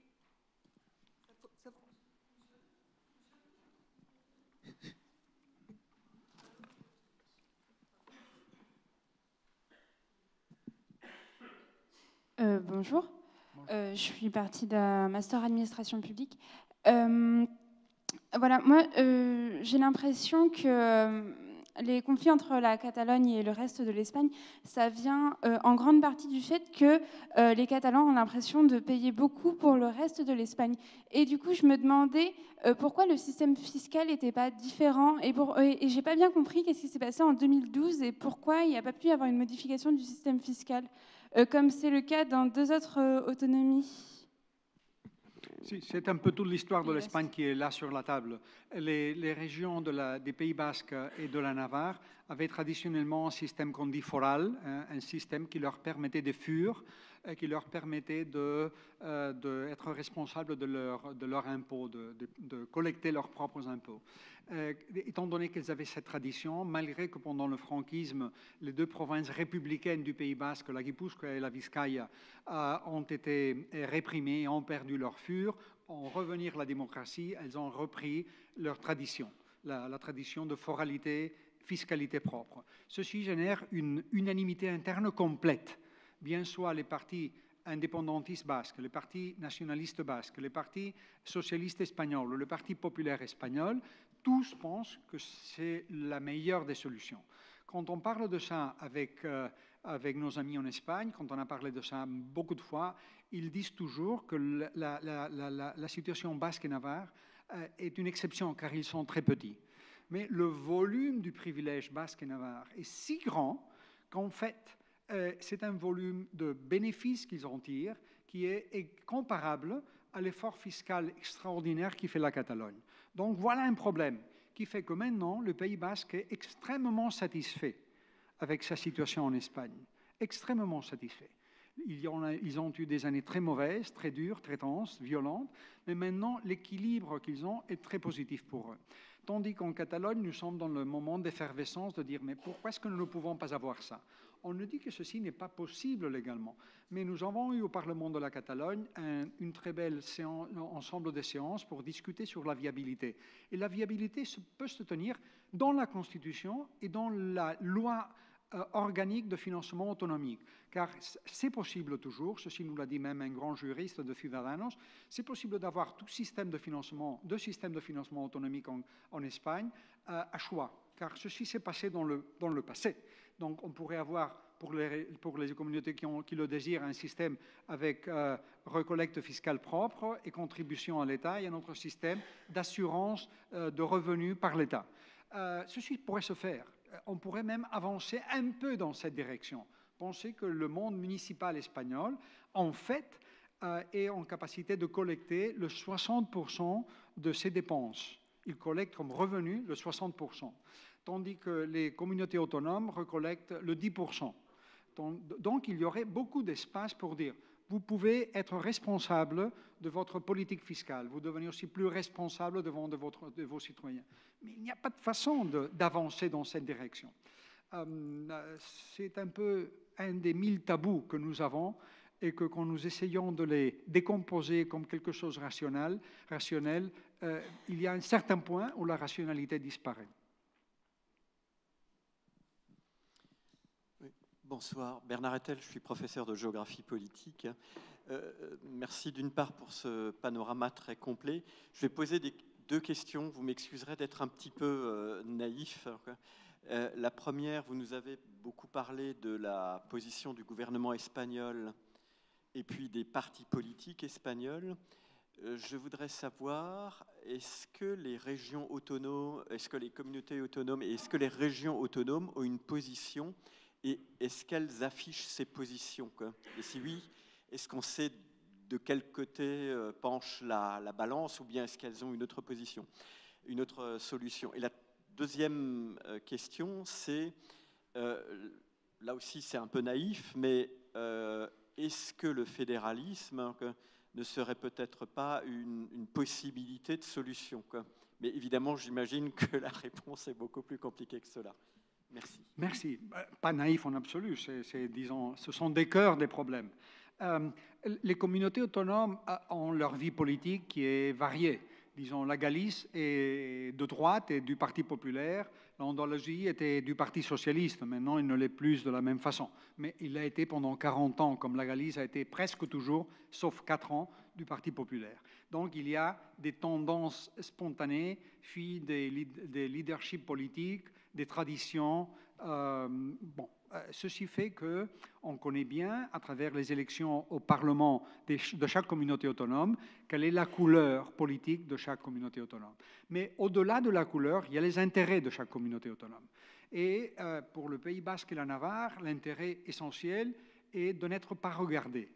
bonjour. Je suis partie d'un master administration publique. Voilà, moi, j'ai l'impression que les conflits entre la Catalogne et le reste de l'Espagne, ça vient en grande partie du fait que les Catalans ont l'impression de payer beaucoup pour le reste de l'Espagne. Et du coup, je me demandais pourquoi le système fiscal n'était pas différent. Et j'ai pas bien compris qu'est-ce qui s'est passé en 2012 et pourquoi il n'y a pas pu y avoir une modification du système fiscal, comme c'est le cas dans 2 autres autonomies. Si, c'est un peu toute l'histoire de l'Espagne qui est là sur la table. Les régions des Pays Basques et de la Navarre avaient traditionnellement un système qu'on dit foral, un système qui leur permettait de fuir, qui leur permettait d'être responsables de leurs impôts, de collecter leurs propres impôts. Étant donné qu'elles avaient cette tradition, malgré que pendant le franquisme, les 2 provinces républicaines du Pays Basque, la Guipúzcoa et la Vizcaya, ont été réprimées et ont perdu leur fur, en revenir à la démocratie, elles ont repris leur tradition, la tradition de foralité, fiscalité propre. Ceci génère une unanimité interne complète. Bien soit les partis indépendantistes basques, les partis nationalistes basques, les partis socialistes espagnols, le Parti populaire espagnol, tous pensent que c'est la meilleure des solutions. Quand on parle de ça avec nos amis en Espagne, quand on a parlé de ça beaucoup de fois, ils disent toujours que la situation basque et navarre est une exception car ils sont très petits. Mais le volume du privilège basque et navarre est si grand qu'en fait, c'est un volume de bénéfices qu'ils en tirent qui est comparable à l'effort fiscal extraordinaire qui fait la Catalogne. Donc voilà un problème qui fait que maintenant, le Pays basque est extrêmement satisfait avec sa situation en Espagne. Extrêmement satisfait. Ils ont eu des années très mauvaises, très dures, très tenses, violentes, mais maintenant, l'équilibre qu'ils ont est très positif pour eux. Tandis qu'en Catalogne, nous sommes dans le moment d'effervescence de dire « mais pourquoi est-ce que nous ne pouvons pas avoir ça ?» On nous dit que ceci n'est pas possible légalement. Mais nous avons eu au Parlement de la Catalogne une très belle ensemble de séances pour discuter sur la viabilité. Et la viabilité peut se tenir dans la Constitution et dans la loi organique de financement autonomique. Car c'est possible toujours, ceci nous l'a dit même un grand juriste de Ciudadanos, c'est possible d'avoir deux systèmes de financement autonomique en Espagne à choix. Car ceci s'est passé dans le passé. Donc on pourrait avoir, pour les communautés qui le désirent, un système avec recollecte fiscale propre et contribution à l'État et un autre système d'assurance de revenus par l'État. Ceci pourrait se faire. On pourrait même avancer un peu dans cette direction. Penser que le monde municipal espagnol, en fait, est en capacité de collecter le 60% de ses dépenses. Il collecte comme revenu le 60%. Tandis que les communautés autonomes recollectent le 10%. Donc, il y aurait beaucoup d'espace pour dire, vous pouvez être responsable de votre politique fiscale, vous devenez aussi plus responsable devant de vos citoyens. Mais il n'y a pas de façon d'avancer dans cette direction. C'est un peu un des 1000 tabous que nous avons et que quand nous essayons de les décomposer comme quelque chose rationnel, il y a un certain point où la rationalité disparaît. Bonsoir, Bernard Ettel, je suis professeur de géographie politique. Merci d'une part pour ce panorama très complet. Je vais poser 2 questions, vous m'excuserez d'être un petit peu naïf. La première, vous nous avez beaucoup parlé de la position du gouvernement espagnol et puis des partis politiques espagnols. Je voudrais savoir, est-ce que les régions autonomes, est-ce que les communautés autonomes et est-ce que les régions autonomes ont une position et est-ce qu'elles affichent ces positions, quoi? Et si oui, est-ce qu'on sait de quel côté penche la balance ou bien est-ce qu'elles ont une autre position, une autre solution? Et la deuxième question, c'est, là aussi c'est un peu naïf, mais est-ce que le fédéralisme ne serait peut-être pas une possibilité de solution, quoi? Mais évidemment, j'imagine que la réponse est beaucoup plus compliquée que cela. Merci. Merci. Pas naïf en absolu, disons, ce sont des cœurs des problèmes. Les communautés autonomes ont leur vie politique qui est variée. Disons, la Galice est de droite et du Parti populaire, L'Andalousie était du Parti socialiste, maintenant il ne l'est plus de la même façon. Mais il l'a été pendant 40 ans, comme la Galice a été presque toujours, sauf 4 ans, du Parti populaire. Donc il y a des tendances spontanées, puis des leaderships politiques, des traditions. Ceci fait qu'on connaît bien, à travers les élections au Parlement de chaque communauté autonome, quelle est la couleur politique de chaque communauté autonome. Mais au-delà de la couleur, il y a les intérêts de chaque communauté autonome. Et pour le Pays basque et la Navarre, l'intérêt essentiel est de n'être pas regardé,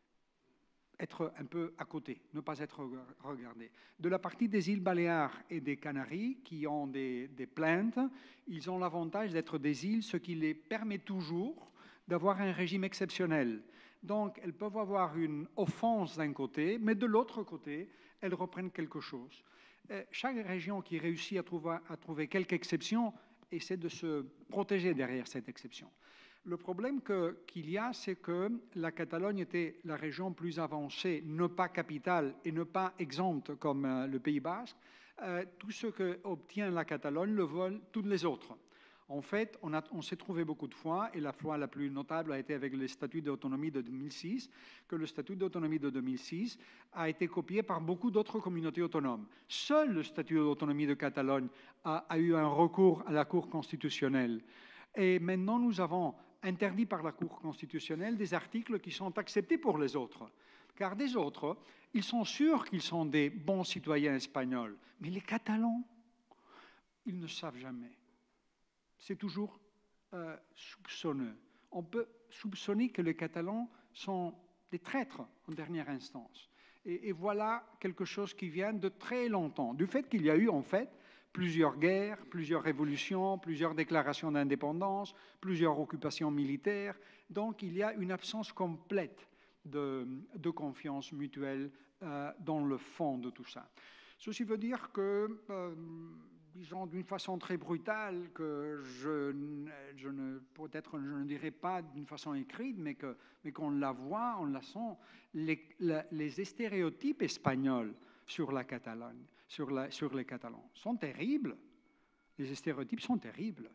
être un peu à côté, ne pas être regardé. De la partie des îles Baléares et des Canaries, qui ont des plaintes, ils ont l'avantage d'être des îles, ce qui les permet toujours d'avoir un régime exceptionnel. Donc, elles peuvent avoir une offense d'un côté, mais de l'autre côté, elles reprennent quelque chose. Chaque région qui réussit à trouver quelque exception essaie de se protéger derrière cette exception. Le problème qu'il y a, c'est que la Catalogne était la région plus avancée, ne pas capitale et ne pas exempte comme le Pays basque. Tout ce qu'obtient la Catalogne le veulent tous les autres. En fait, on s'est trouvé beaucoup de fois, et la fois la plus notable a été avec le statut d'autonomie de 2006, que le statut d'autonomie de 2006 a été copié par beaucoup d'autres communautés autonomes. Seul le statut d'autonomie de Catalogne a eu un recours à la Cour constitutionnelle. Et maintenant, nous avons interdit par la Cour constitutionnelle des articles qui sont acceptés pour les autres. Car des autres, ils sont sûrs qu'ils sont des bons citoyens espagnols. Mais les Catalans, ils ne savent jamais. C'est toujours soupçonneux. On peut soupçonner que les Catalans sont des traîtres en dernière instance. Et voilà quelque chose qui vient de très longtemps. Du fait qu'il y a eu, en fait, plusieurs guerres, plusieurs révolutions, plusieurs déclarations d'indépendance, plusieurs occupations militaires. Donc, il y a une absence complète de confiance mutuelle dans le fond de tout ça. Ceci veut dire que, disons d'une façon très brutale, que peut-être je ne dirais pas d'une façon écrite, mais qu'on la voit, on la sent, les stéréotypes espagnols sur la Catalogne, sur les Catalans, sont terribles. Les stéréotypes sont terribles.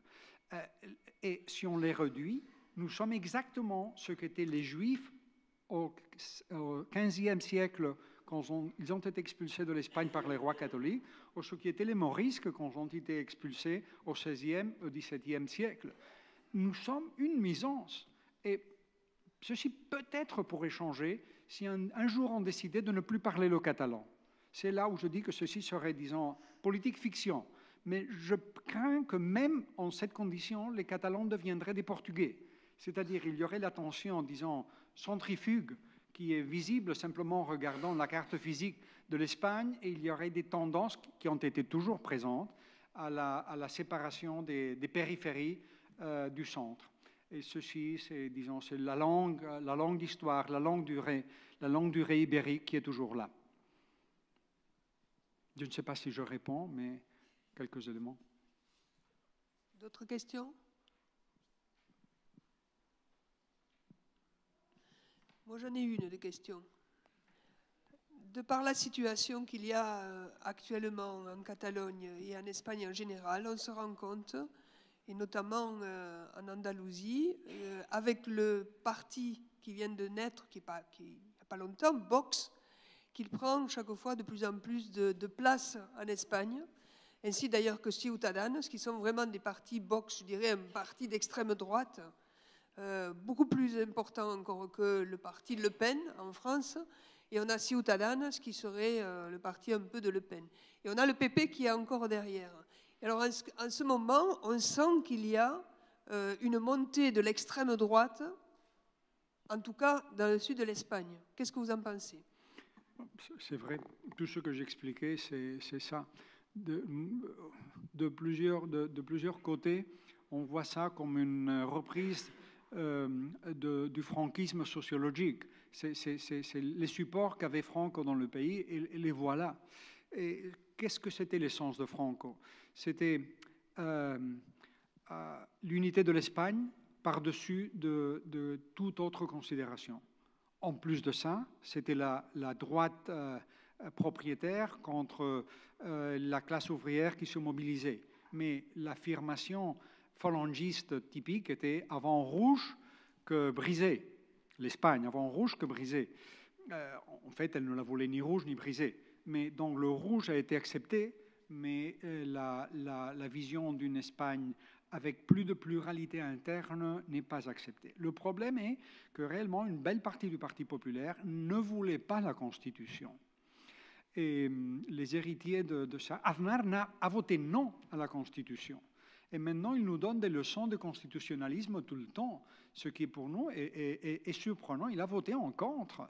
Et si on les réduit, nous sommes exactement ce qu'étaient les Juifs au XVe siècle, quand ils ont été expulsés de l'Espagne par les rois catholiques, ou ce qui étaient les Morisques quand ils ont été expulsés au XVIe, au XVIIe siècle. Nous sommes une nuisance. Et ceci peut-être pourrait changer si un jour on décidait de ne plus parler le catalan. C'est là où je dis que ceci serait, disons, politique fiction. Mais je crains que même en cette condition, les Catalans deviendraient des Portugais. C'est-à-dire il y aurait la tension, disons, centrifuge, qui est visible simplement en regardant la carte physique de l'Espagne, et il y aurait des tendances qui ont été toujours présentes à la séparation des périphéries du centre. Et ceci, c'est, disons, c'est la langue d'histoire, la langue du ré ibérique qui est toujours là. Je ne sais pas si je réponds, mais quelques éléments. D'autres questions? Moi, j'en ai une de questions. De par la situation qu'il y a actuellement en Catalogne et en Espagne en général, on se rend compte, et notamment en Andalousie, avec le parti qui vient de naître, qui n'y a pas longtemps, Vox, qu'il prend chaque fois de plus en plus de place en Espagne, ainsi d'ailleurs que Ciudadanos, qui sont vraiment des partis Vox, je dirais un parti d'extrême droite, beaucoup plus important encore que le parti Le Pen en France, et on a Ciudadanos qui serait le parti un peu de Le Pen. Et on a le PP qui est encore derrière. Et alors en ce moment, on sent qu'il y a une montée de l'extrême droite, en tout cas dans le sud de l'Espagne. Qu'est-ce que vous en pensez? C'est vrai, tout ce que j'expliquais, c'est ça. De plusieurs côtés, on voit ça comme une reprise du franquisme sociologique. C'est les supports qu'avait Franco dans le pays, et les voilà. Et qu'est-ce que c'était l'essence de Franco? C'était l'unité de l'Espagne par-dessus de toute autre considération. En plus de ça, c'était la droite propriétaire contre la classe ouvrière qui se mobilisait. mais l'affirmation phalangiste typique était avant rouge que brisé. L'Espagne, avant rouge que brisé. En fait, elle ne la voulait ni rouge ni brisé. Mais donc le rouge a été accepté, mais la vision d'une Espagne avec plus de pluralité interne n'est pas acceptée. Le problème est que réellement une belle partie du Parti populaire ne voulait pas la Constitution. Et les héritiers de ça, Aznar a voté non à la Constitution. Et maintenant, il nous donne des leçons de constitutionnalisme tout le temps, ce qui pour nous est surprenant. Il a voté en contre.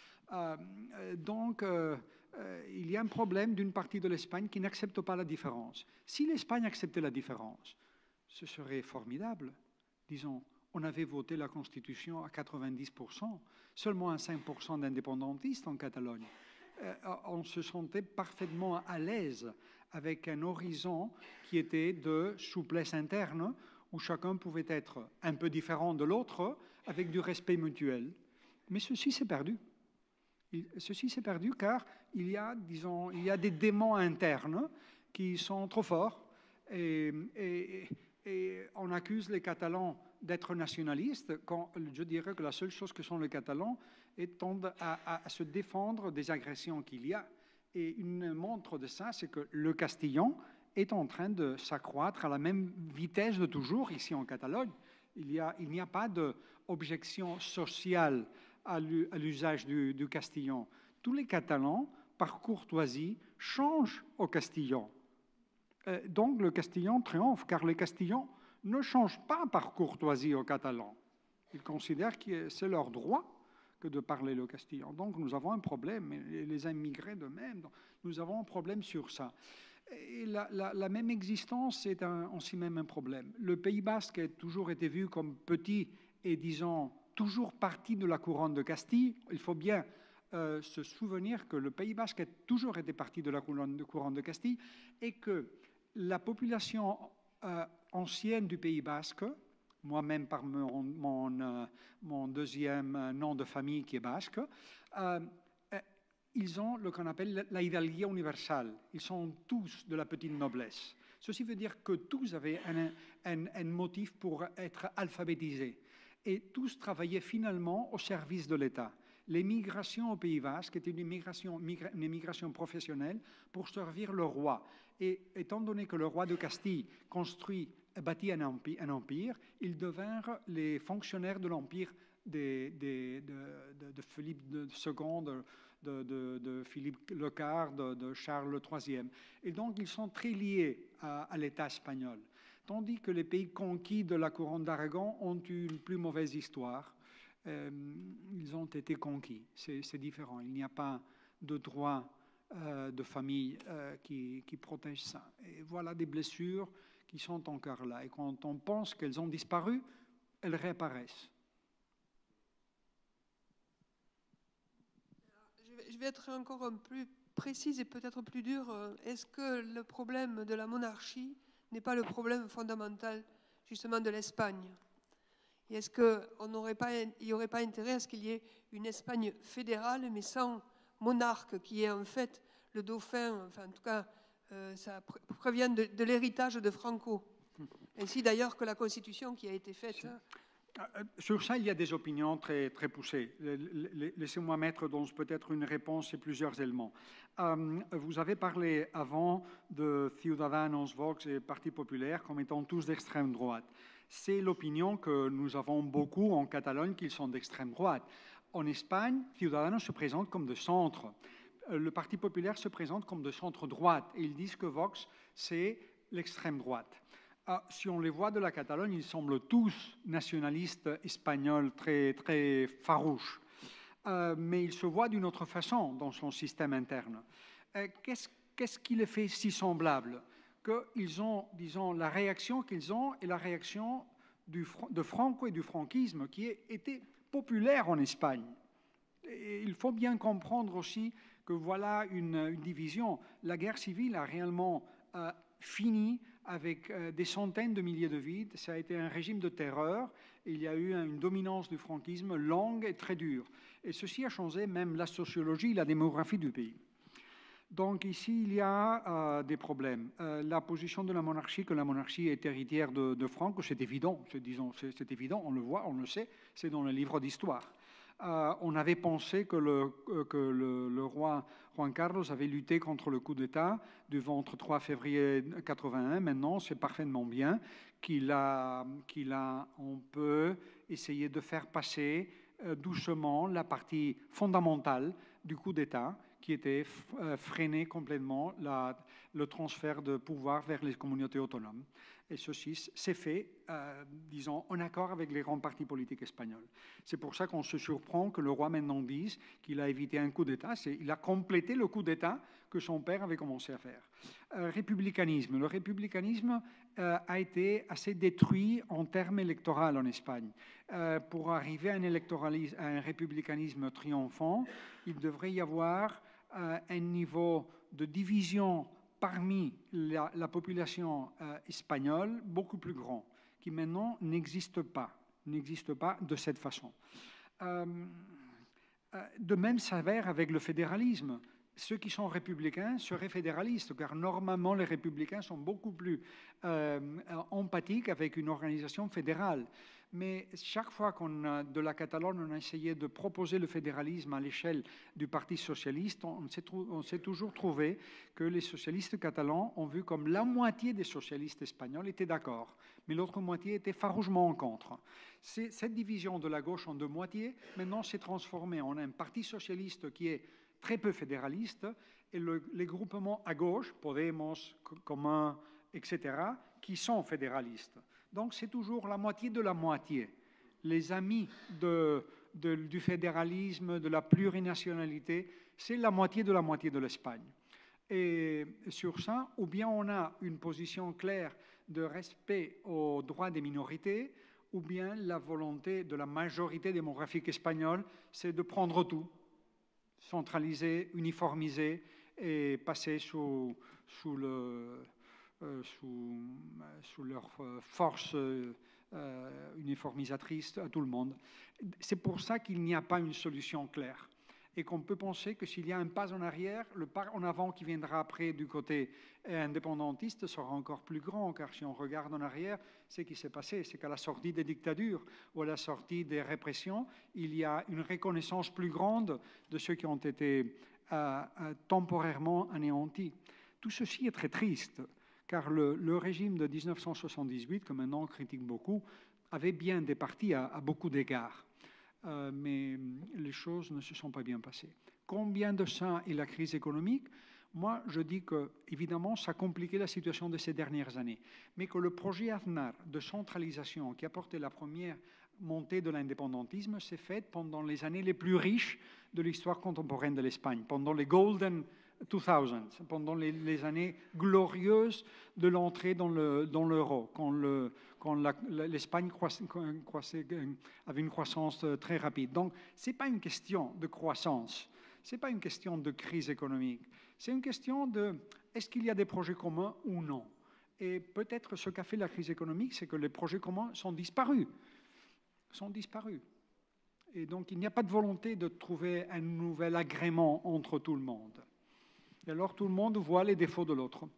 Donc, il y a un problème d'une partie de l'Espagne qui n'accepte pas la différence. Si l'Espagne acceptait la différence, ce serait formidable. Disons, on avait voté la Constitution à 90%, seulement à 5% d'indépendantistes en Catalogne. On se sentait parfaitement à l'aise avec un horizon qui était de souplesse interne, où chacun pouvait être un peu différent de l'autre, avec du respect mutuel. Mais ceci s'est perdu. Ceci s'est perdu car il y a, disons, il y a des démons internes qui sont trop forts et on accuse les Catalans d'être nationalistes quand je dirais que la seule chose que sont les Catalans est tendent à se défendre des agressions qu'il y a. Et une montre de ça, c'est que le castillan est en train de s'accroître à la même vitesse de toujours ici en Catalogne. Il n'y a pas d'objection sociale à l'usage du castillan. Tous les Catalans, par courtoisie, changent au castillan. Donc le castillan triomphe, car les Castillans ne changent pas par courtoisie aux Catalans. Ils considèrent que c'est leur droit que de parler le castillan. Donc nous avons un problème, et les immigrés de même, nous avons un problème sur ça. Et la même existence est aussi même un problème. Le Pays basque a toujours été vu comme petit et, disons, toujours partie de la couronne de Castille. Il faut bien se souvenir que le Pays basque a toujours été partie de la couronne de Castille et que la population ancienne du Pays basque, moi-même par mon deuxième nom de famille qui est basque, ils ont ce qu'on appelle la hidalguía universal. Ils sont tous de la petite noblesse. Ceci veut dire que tous avaient un motif pour être alphabétisés. Et tous travaillaient finalement au service de l'État. L'émigration au Pays basque était une immigration professionnelle pour servir le roi. Et étant donné que le roi de Castille bâtit un empire, ils devinrent les fonctionnaires de l'empire de Philippe II, de Philippe le Quart, de Charles III. Et donc, ils sont très liés à l'État espagnol. Tandis que les pays conquis de la couronne d'Aragon ont eu une plus mauvaise histoire. Ils ont été conquis. C'est différent. Il n'y a pas de droit de famille qui protège ça. Et voilà des blessures qui sont encore là. Et quand on pense qu'elles ont disparu, elles réapparaissent. Je vais être encore un peu plus précise et peut-être plus dure. Est-ce que le problème de la monarchie n'est pas le problème fondamental justement de l'Espagne? Et est-ce qu'il n'y aurait pas intérêt à ce qu'il y ait une Espagne fédérale, mais sans monarque, qui est en fait le dauphin, enfin en tout cas, ça provient de l'héritage de Franco. Ainsi d'ailleurs que la Constitution qui a été faite. Sur ça, il y a des opinions très, très poussées. Laissez-moi mettre dans peut-être une réponse et plusieurs éléments. Vous avez parlé avant de Ciudadanos, Vox et Parti populaire comme étant tous d'extrême droite. C'est l'opinion que nous avons beaucoup en Catalogne qu'ils sont d'extrême droite. En Espagne, Ciudadanos se présente comme de centre. Le Parti populaire se présente comme de centre-droite. Et ils disent que Vox, c'est l'extrême droite. Si on les voit de la Catalogne, ils semblent tous nationalistes espagnols très, très farouches. Mais ils se voient d'une autre façon dans son système interne. Qu'est-ce qui les fait si semblables? Qu'ils ont, disons, la réaction qu'ils ont est la réaction de Franco et du franquisme qui était populaire en Espagne. Et il faut bien comprendre aussi que voilà une division. La guerre civile a réellement fini avec des centaines de milliers de vies. Ça a été un régime de terreur. Il y a eu une dominance du franquisme longue et très dure. Et ceci a changé même la sociologie, la démographie du pays. Donc ici, il y a des problèmes. La position de la monarchie, que la monarchie est héritière de Franco, c'est évident, c'est évident, on le voit, on le sait, c'est dans le livre d'histoire. On avait pensé que le roi Juan Carlos avait lutté contre le coup d'État du 23 février 81. Maintenant, c'est parfaitement bien on peut essayer de faire passer doucement la partie fondamentale du coup d'État, qui était freiner complètement le transfert de pouvoir vers les communautés autonomes. Et ceci s'est fait, disons, en accord avec les grands partis politiques espagnols. C'est pour ça qu'on se surprend que le roi maintenant dise qu'il a évité un coup d'État. Il a complété le coup d'État que son père avait commencé à faire. Républicanisme. Le républicanisme a été assez détruit en termes électoraux en Espagne. Pour arriver à un républicanisme triomphant, il devrait y avoir un niveau de division parmi la population espagnole beaucoup plus grand, qui maintenant n'existe pas de cette façon. De même s'avère avec le fédéralisme. Ceux qui sont républicains seraient fédéralistes, car normalement les républicains sont beaucoup plus empathiques avec une organisation fédérale. Mais chaque fois de la Catalogne, on a essayé de proposer le fédéralisme à l'échelle du Parti socialiste, on s'est toujours trouvé que les socialistes catalans ont vu comme la moitié des socialistes espagnols étaient d'accord, mais l'autre moitié était farouchement en contre. Cette division de la gauche en deux moitiés, maintenant, s'est transformée en un Parti socialiste qui est très peu fédéraliste, et les groupements à gauche, Podemos, Commun, etc., qui sont fédéralistes. Donc c'est toujours la moitié de la moitié. Les amis du fédéralisme, de la plurinationalité, c'est la moitié de l'Espagne. Et sur ça, ou bien on a une position claire de respect aux droits des minorités, ou bien la volonté de la majorité démographique espagnole, c'est de prendre tout, centraliser, uniformiser et passer sous leur force uniformisatrice à tout le monde. C'est pour ça qu'il n'y a pas une solution claire et qu'on peut penser que s'il y a un pas en arrière, le pas en avant qui viendra après du côté indépendantiste sera encore plus grand, car si on regarde en arrière, ce qui s'est passé, c'est qu'à la sortie des dictatures ou à la sortie des répressions, il y a une reconnaissance plus grande de ceux qui ont été temporairement anéantis. Tout ceci est très triste, car le régime de 1978, que maintenant on critique beaucoup, avait bien des partis à beaucoup d'égards. Mais les choses ne se sont pas bien passées. Combien de ça est la crise économique? Moi, je dis que, évidemment, ça a compliqué la situation de ces dernières années, mais que le projet Aznar de centralisation qui a porté la première montée de l'indépendantisme s'est fait pendant les années les plus riches de l'histoire contemporaine de l'Espagne, pendant les Golden 2000, pendant les années glorieuses de l'entrée dans l'euro, quand l'Espagne avait une croissance très rapide. Donc, ce n'est pas une question de croissance, ce n'est pas une question de crise économique, c'est une question de est-ce qu'il y a des projets communs ou non. Et peut-être ce qu'a fait la crise économique, c'est que les projets communs sont disparus. Et donc, il n'y a pas de volonté de trouver un nouvel agrément entre tout le monde. Et alors, tout le monde voit les défauts de l'autre.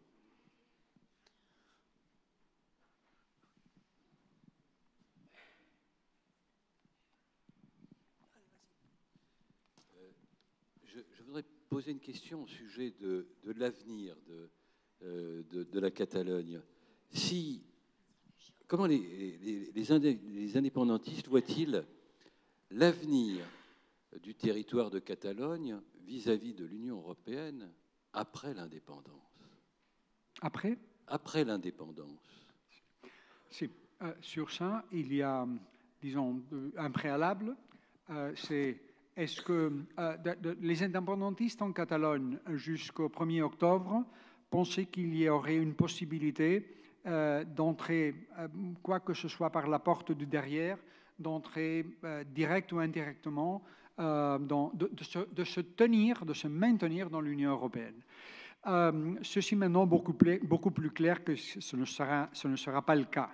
Je voudrais poser une question au sujet de l'avenir de la Catalogne. Comment les indépendantistes voient-ils l'avenir du territoire de Catalogne vis-à-vis de l'Union européenne après l'indépendance? Après l'indépendance. Sur ça, il y a, disons, un préalable. C'est est-ce que les indépendantistes en Catalogne, jusqu'au 1er octobre, pensaient qu'il y aurait une possibilité d'entrer, quoi que ce soit par la porte du derrière, d'entrer direct ou indirectement, de se maintenir dans l'Union européenne. Ceci maintenant beaucoup plus clair que ce ne sera pas le cas.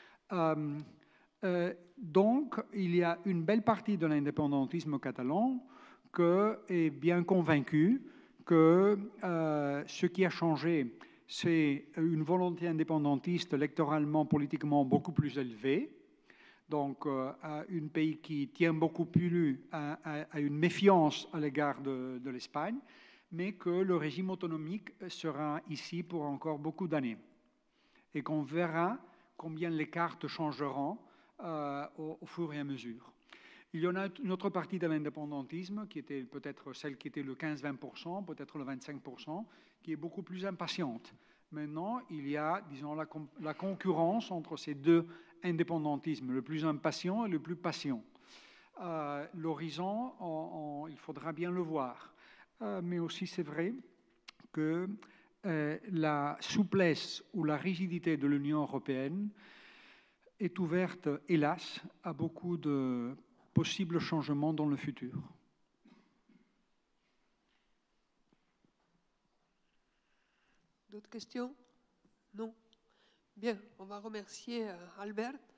Donc, il y a une belle partie de l'indépendantisme catalan qui est bien convaincu que ce qui a changé, c'est une volonté indépendantiste électoralement, politiquement beaucoup plus élevée. Donc, un pays qui tient beaucoup plus à une méfiance à l'égard de l'Espagne, mais que le régime autonomique sera ici pour encore beaucoup d'années. Et qu'on verra combien les cartes changeront au fur et à mesure. Il y en a une autre partie de l'indépendantisme, qui était peut-être celle qui était le 15-20%, peut-être le 25%, qui est beaucoup plus impatiente. Maintenant, il y a, disons, la concurrence entre ces deux indépendantismes, le plus impatient et le plus patient. L'horizon, il faudra bien le voir. Mais aussi, c'est vrai que la souplesse ou la rigidité de l'Union européenne est ouverte, hélas, à beaucoup de possibles changements dans le futur. D'autres questions? Non? Bien, on va remercier Albert.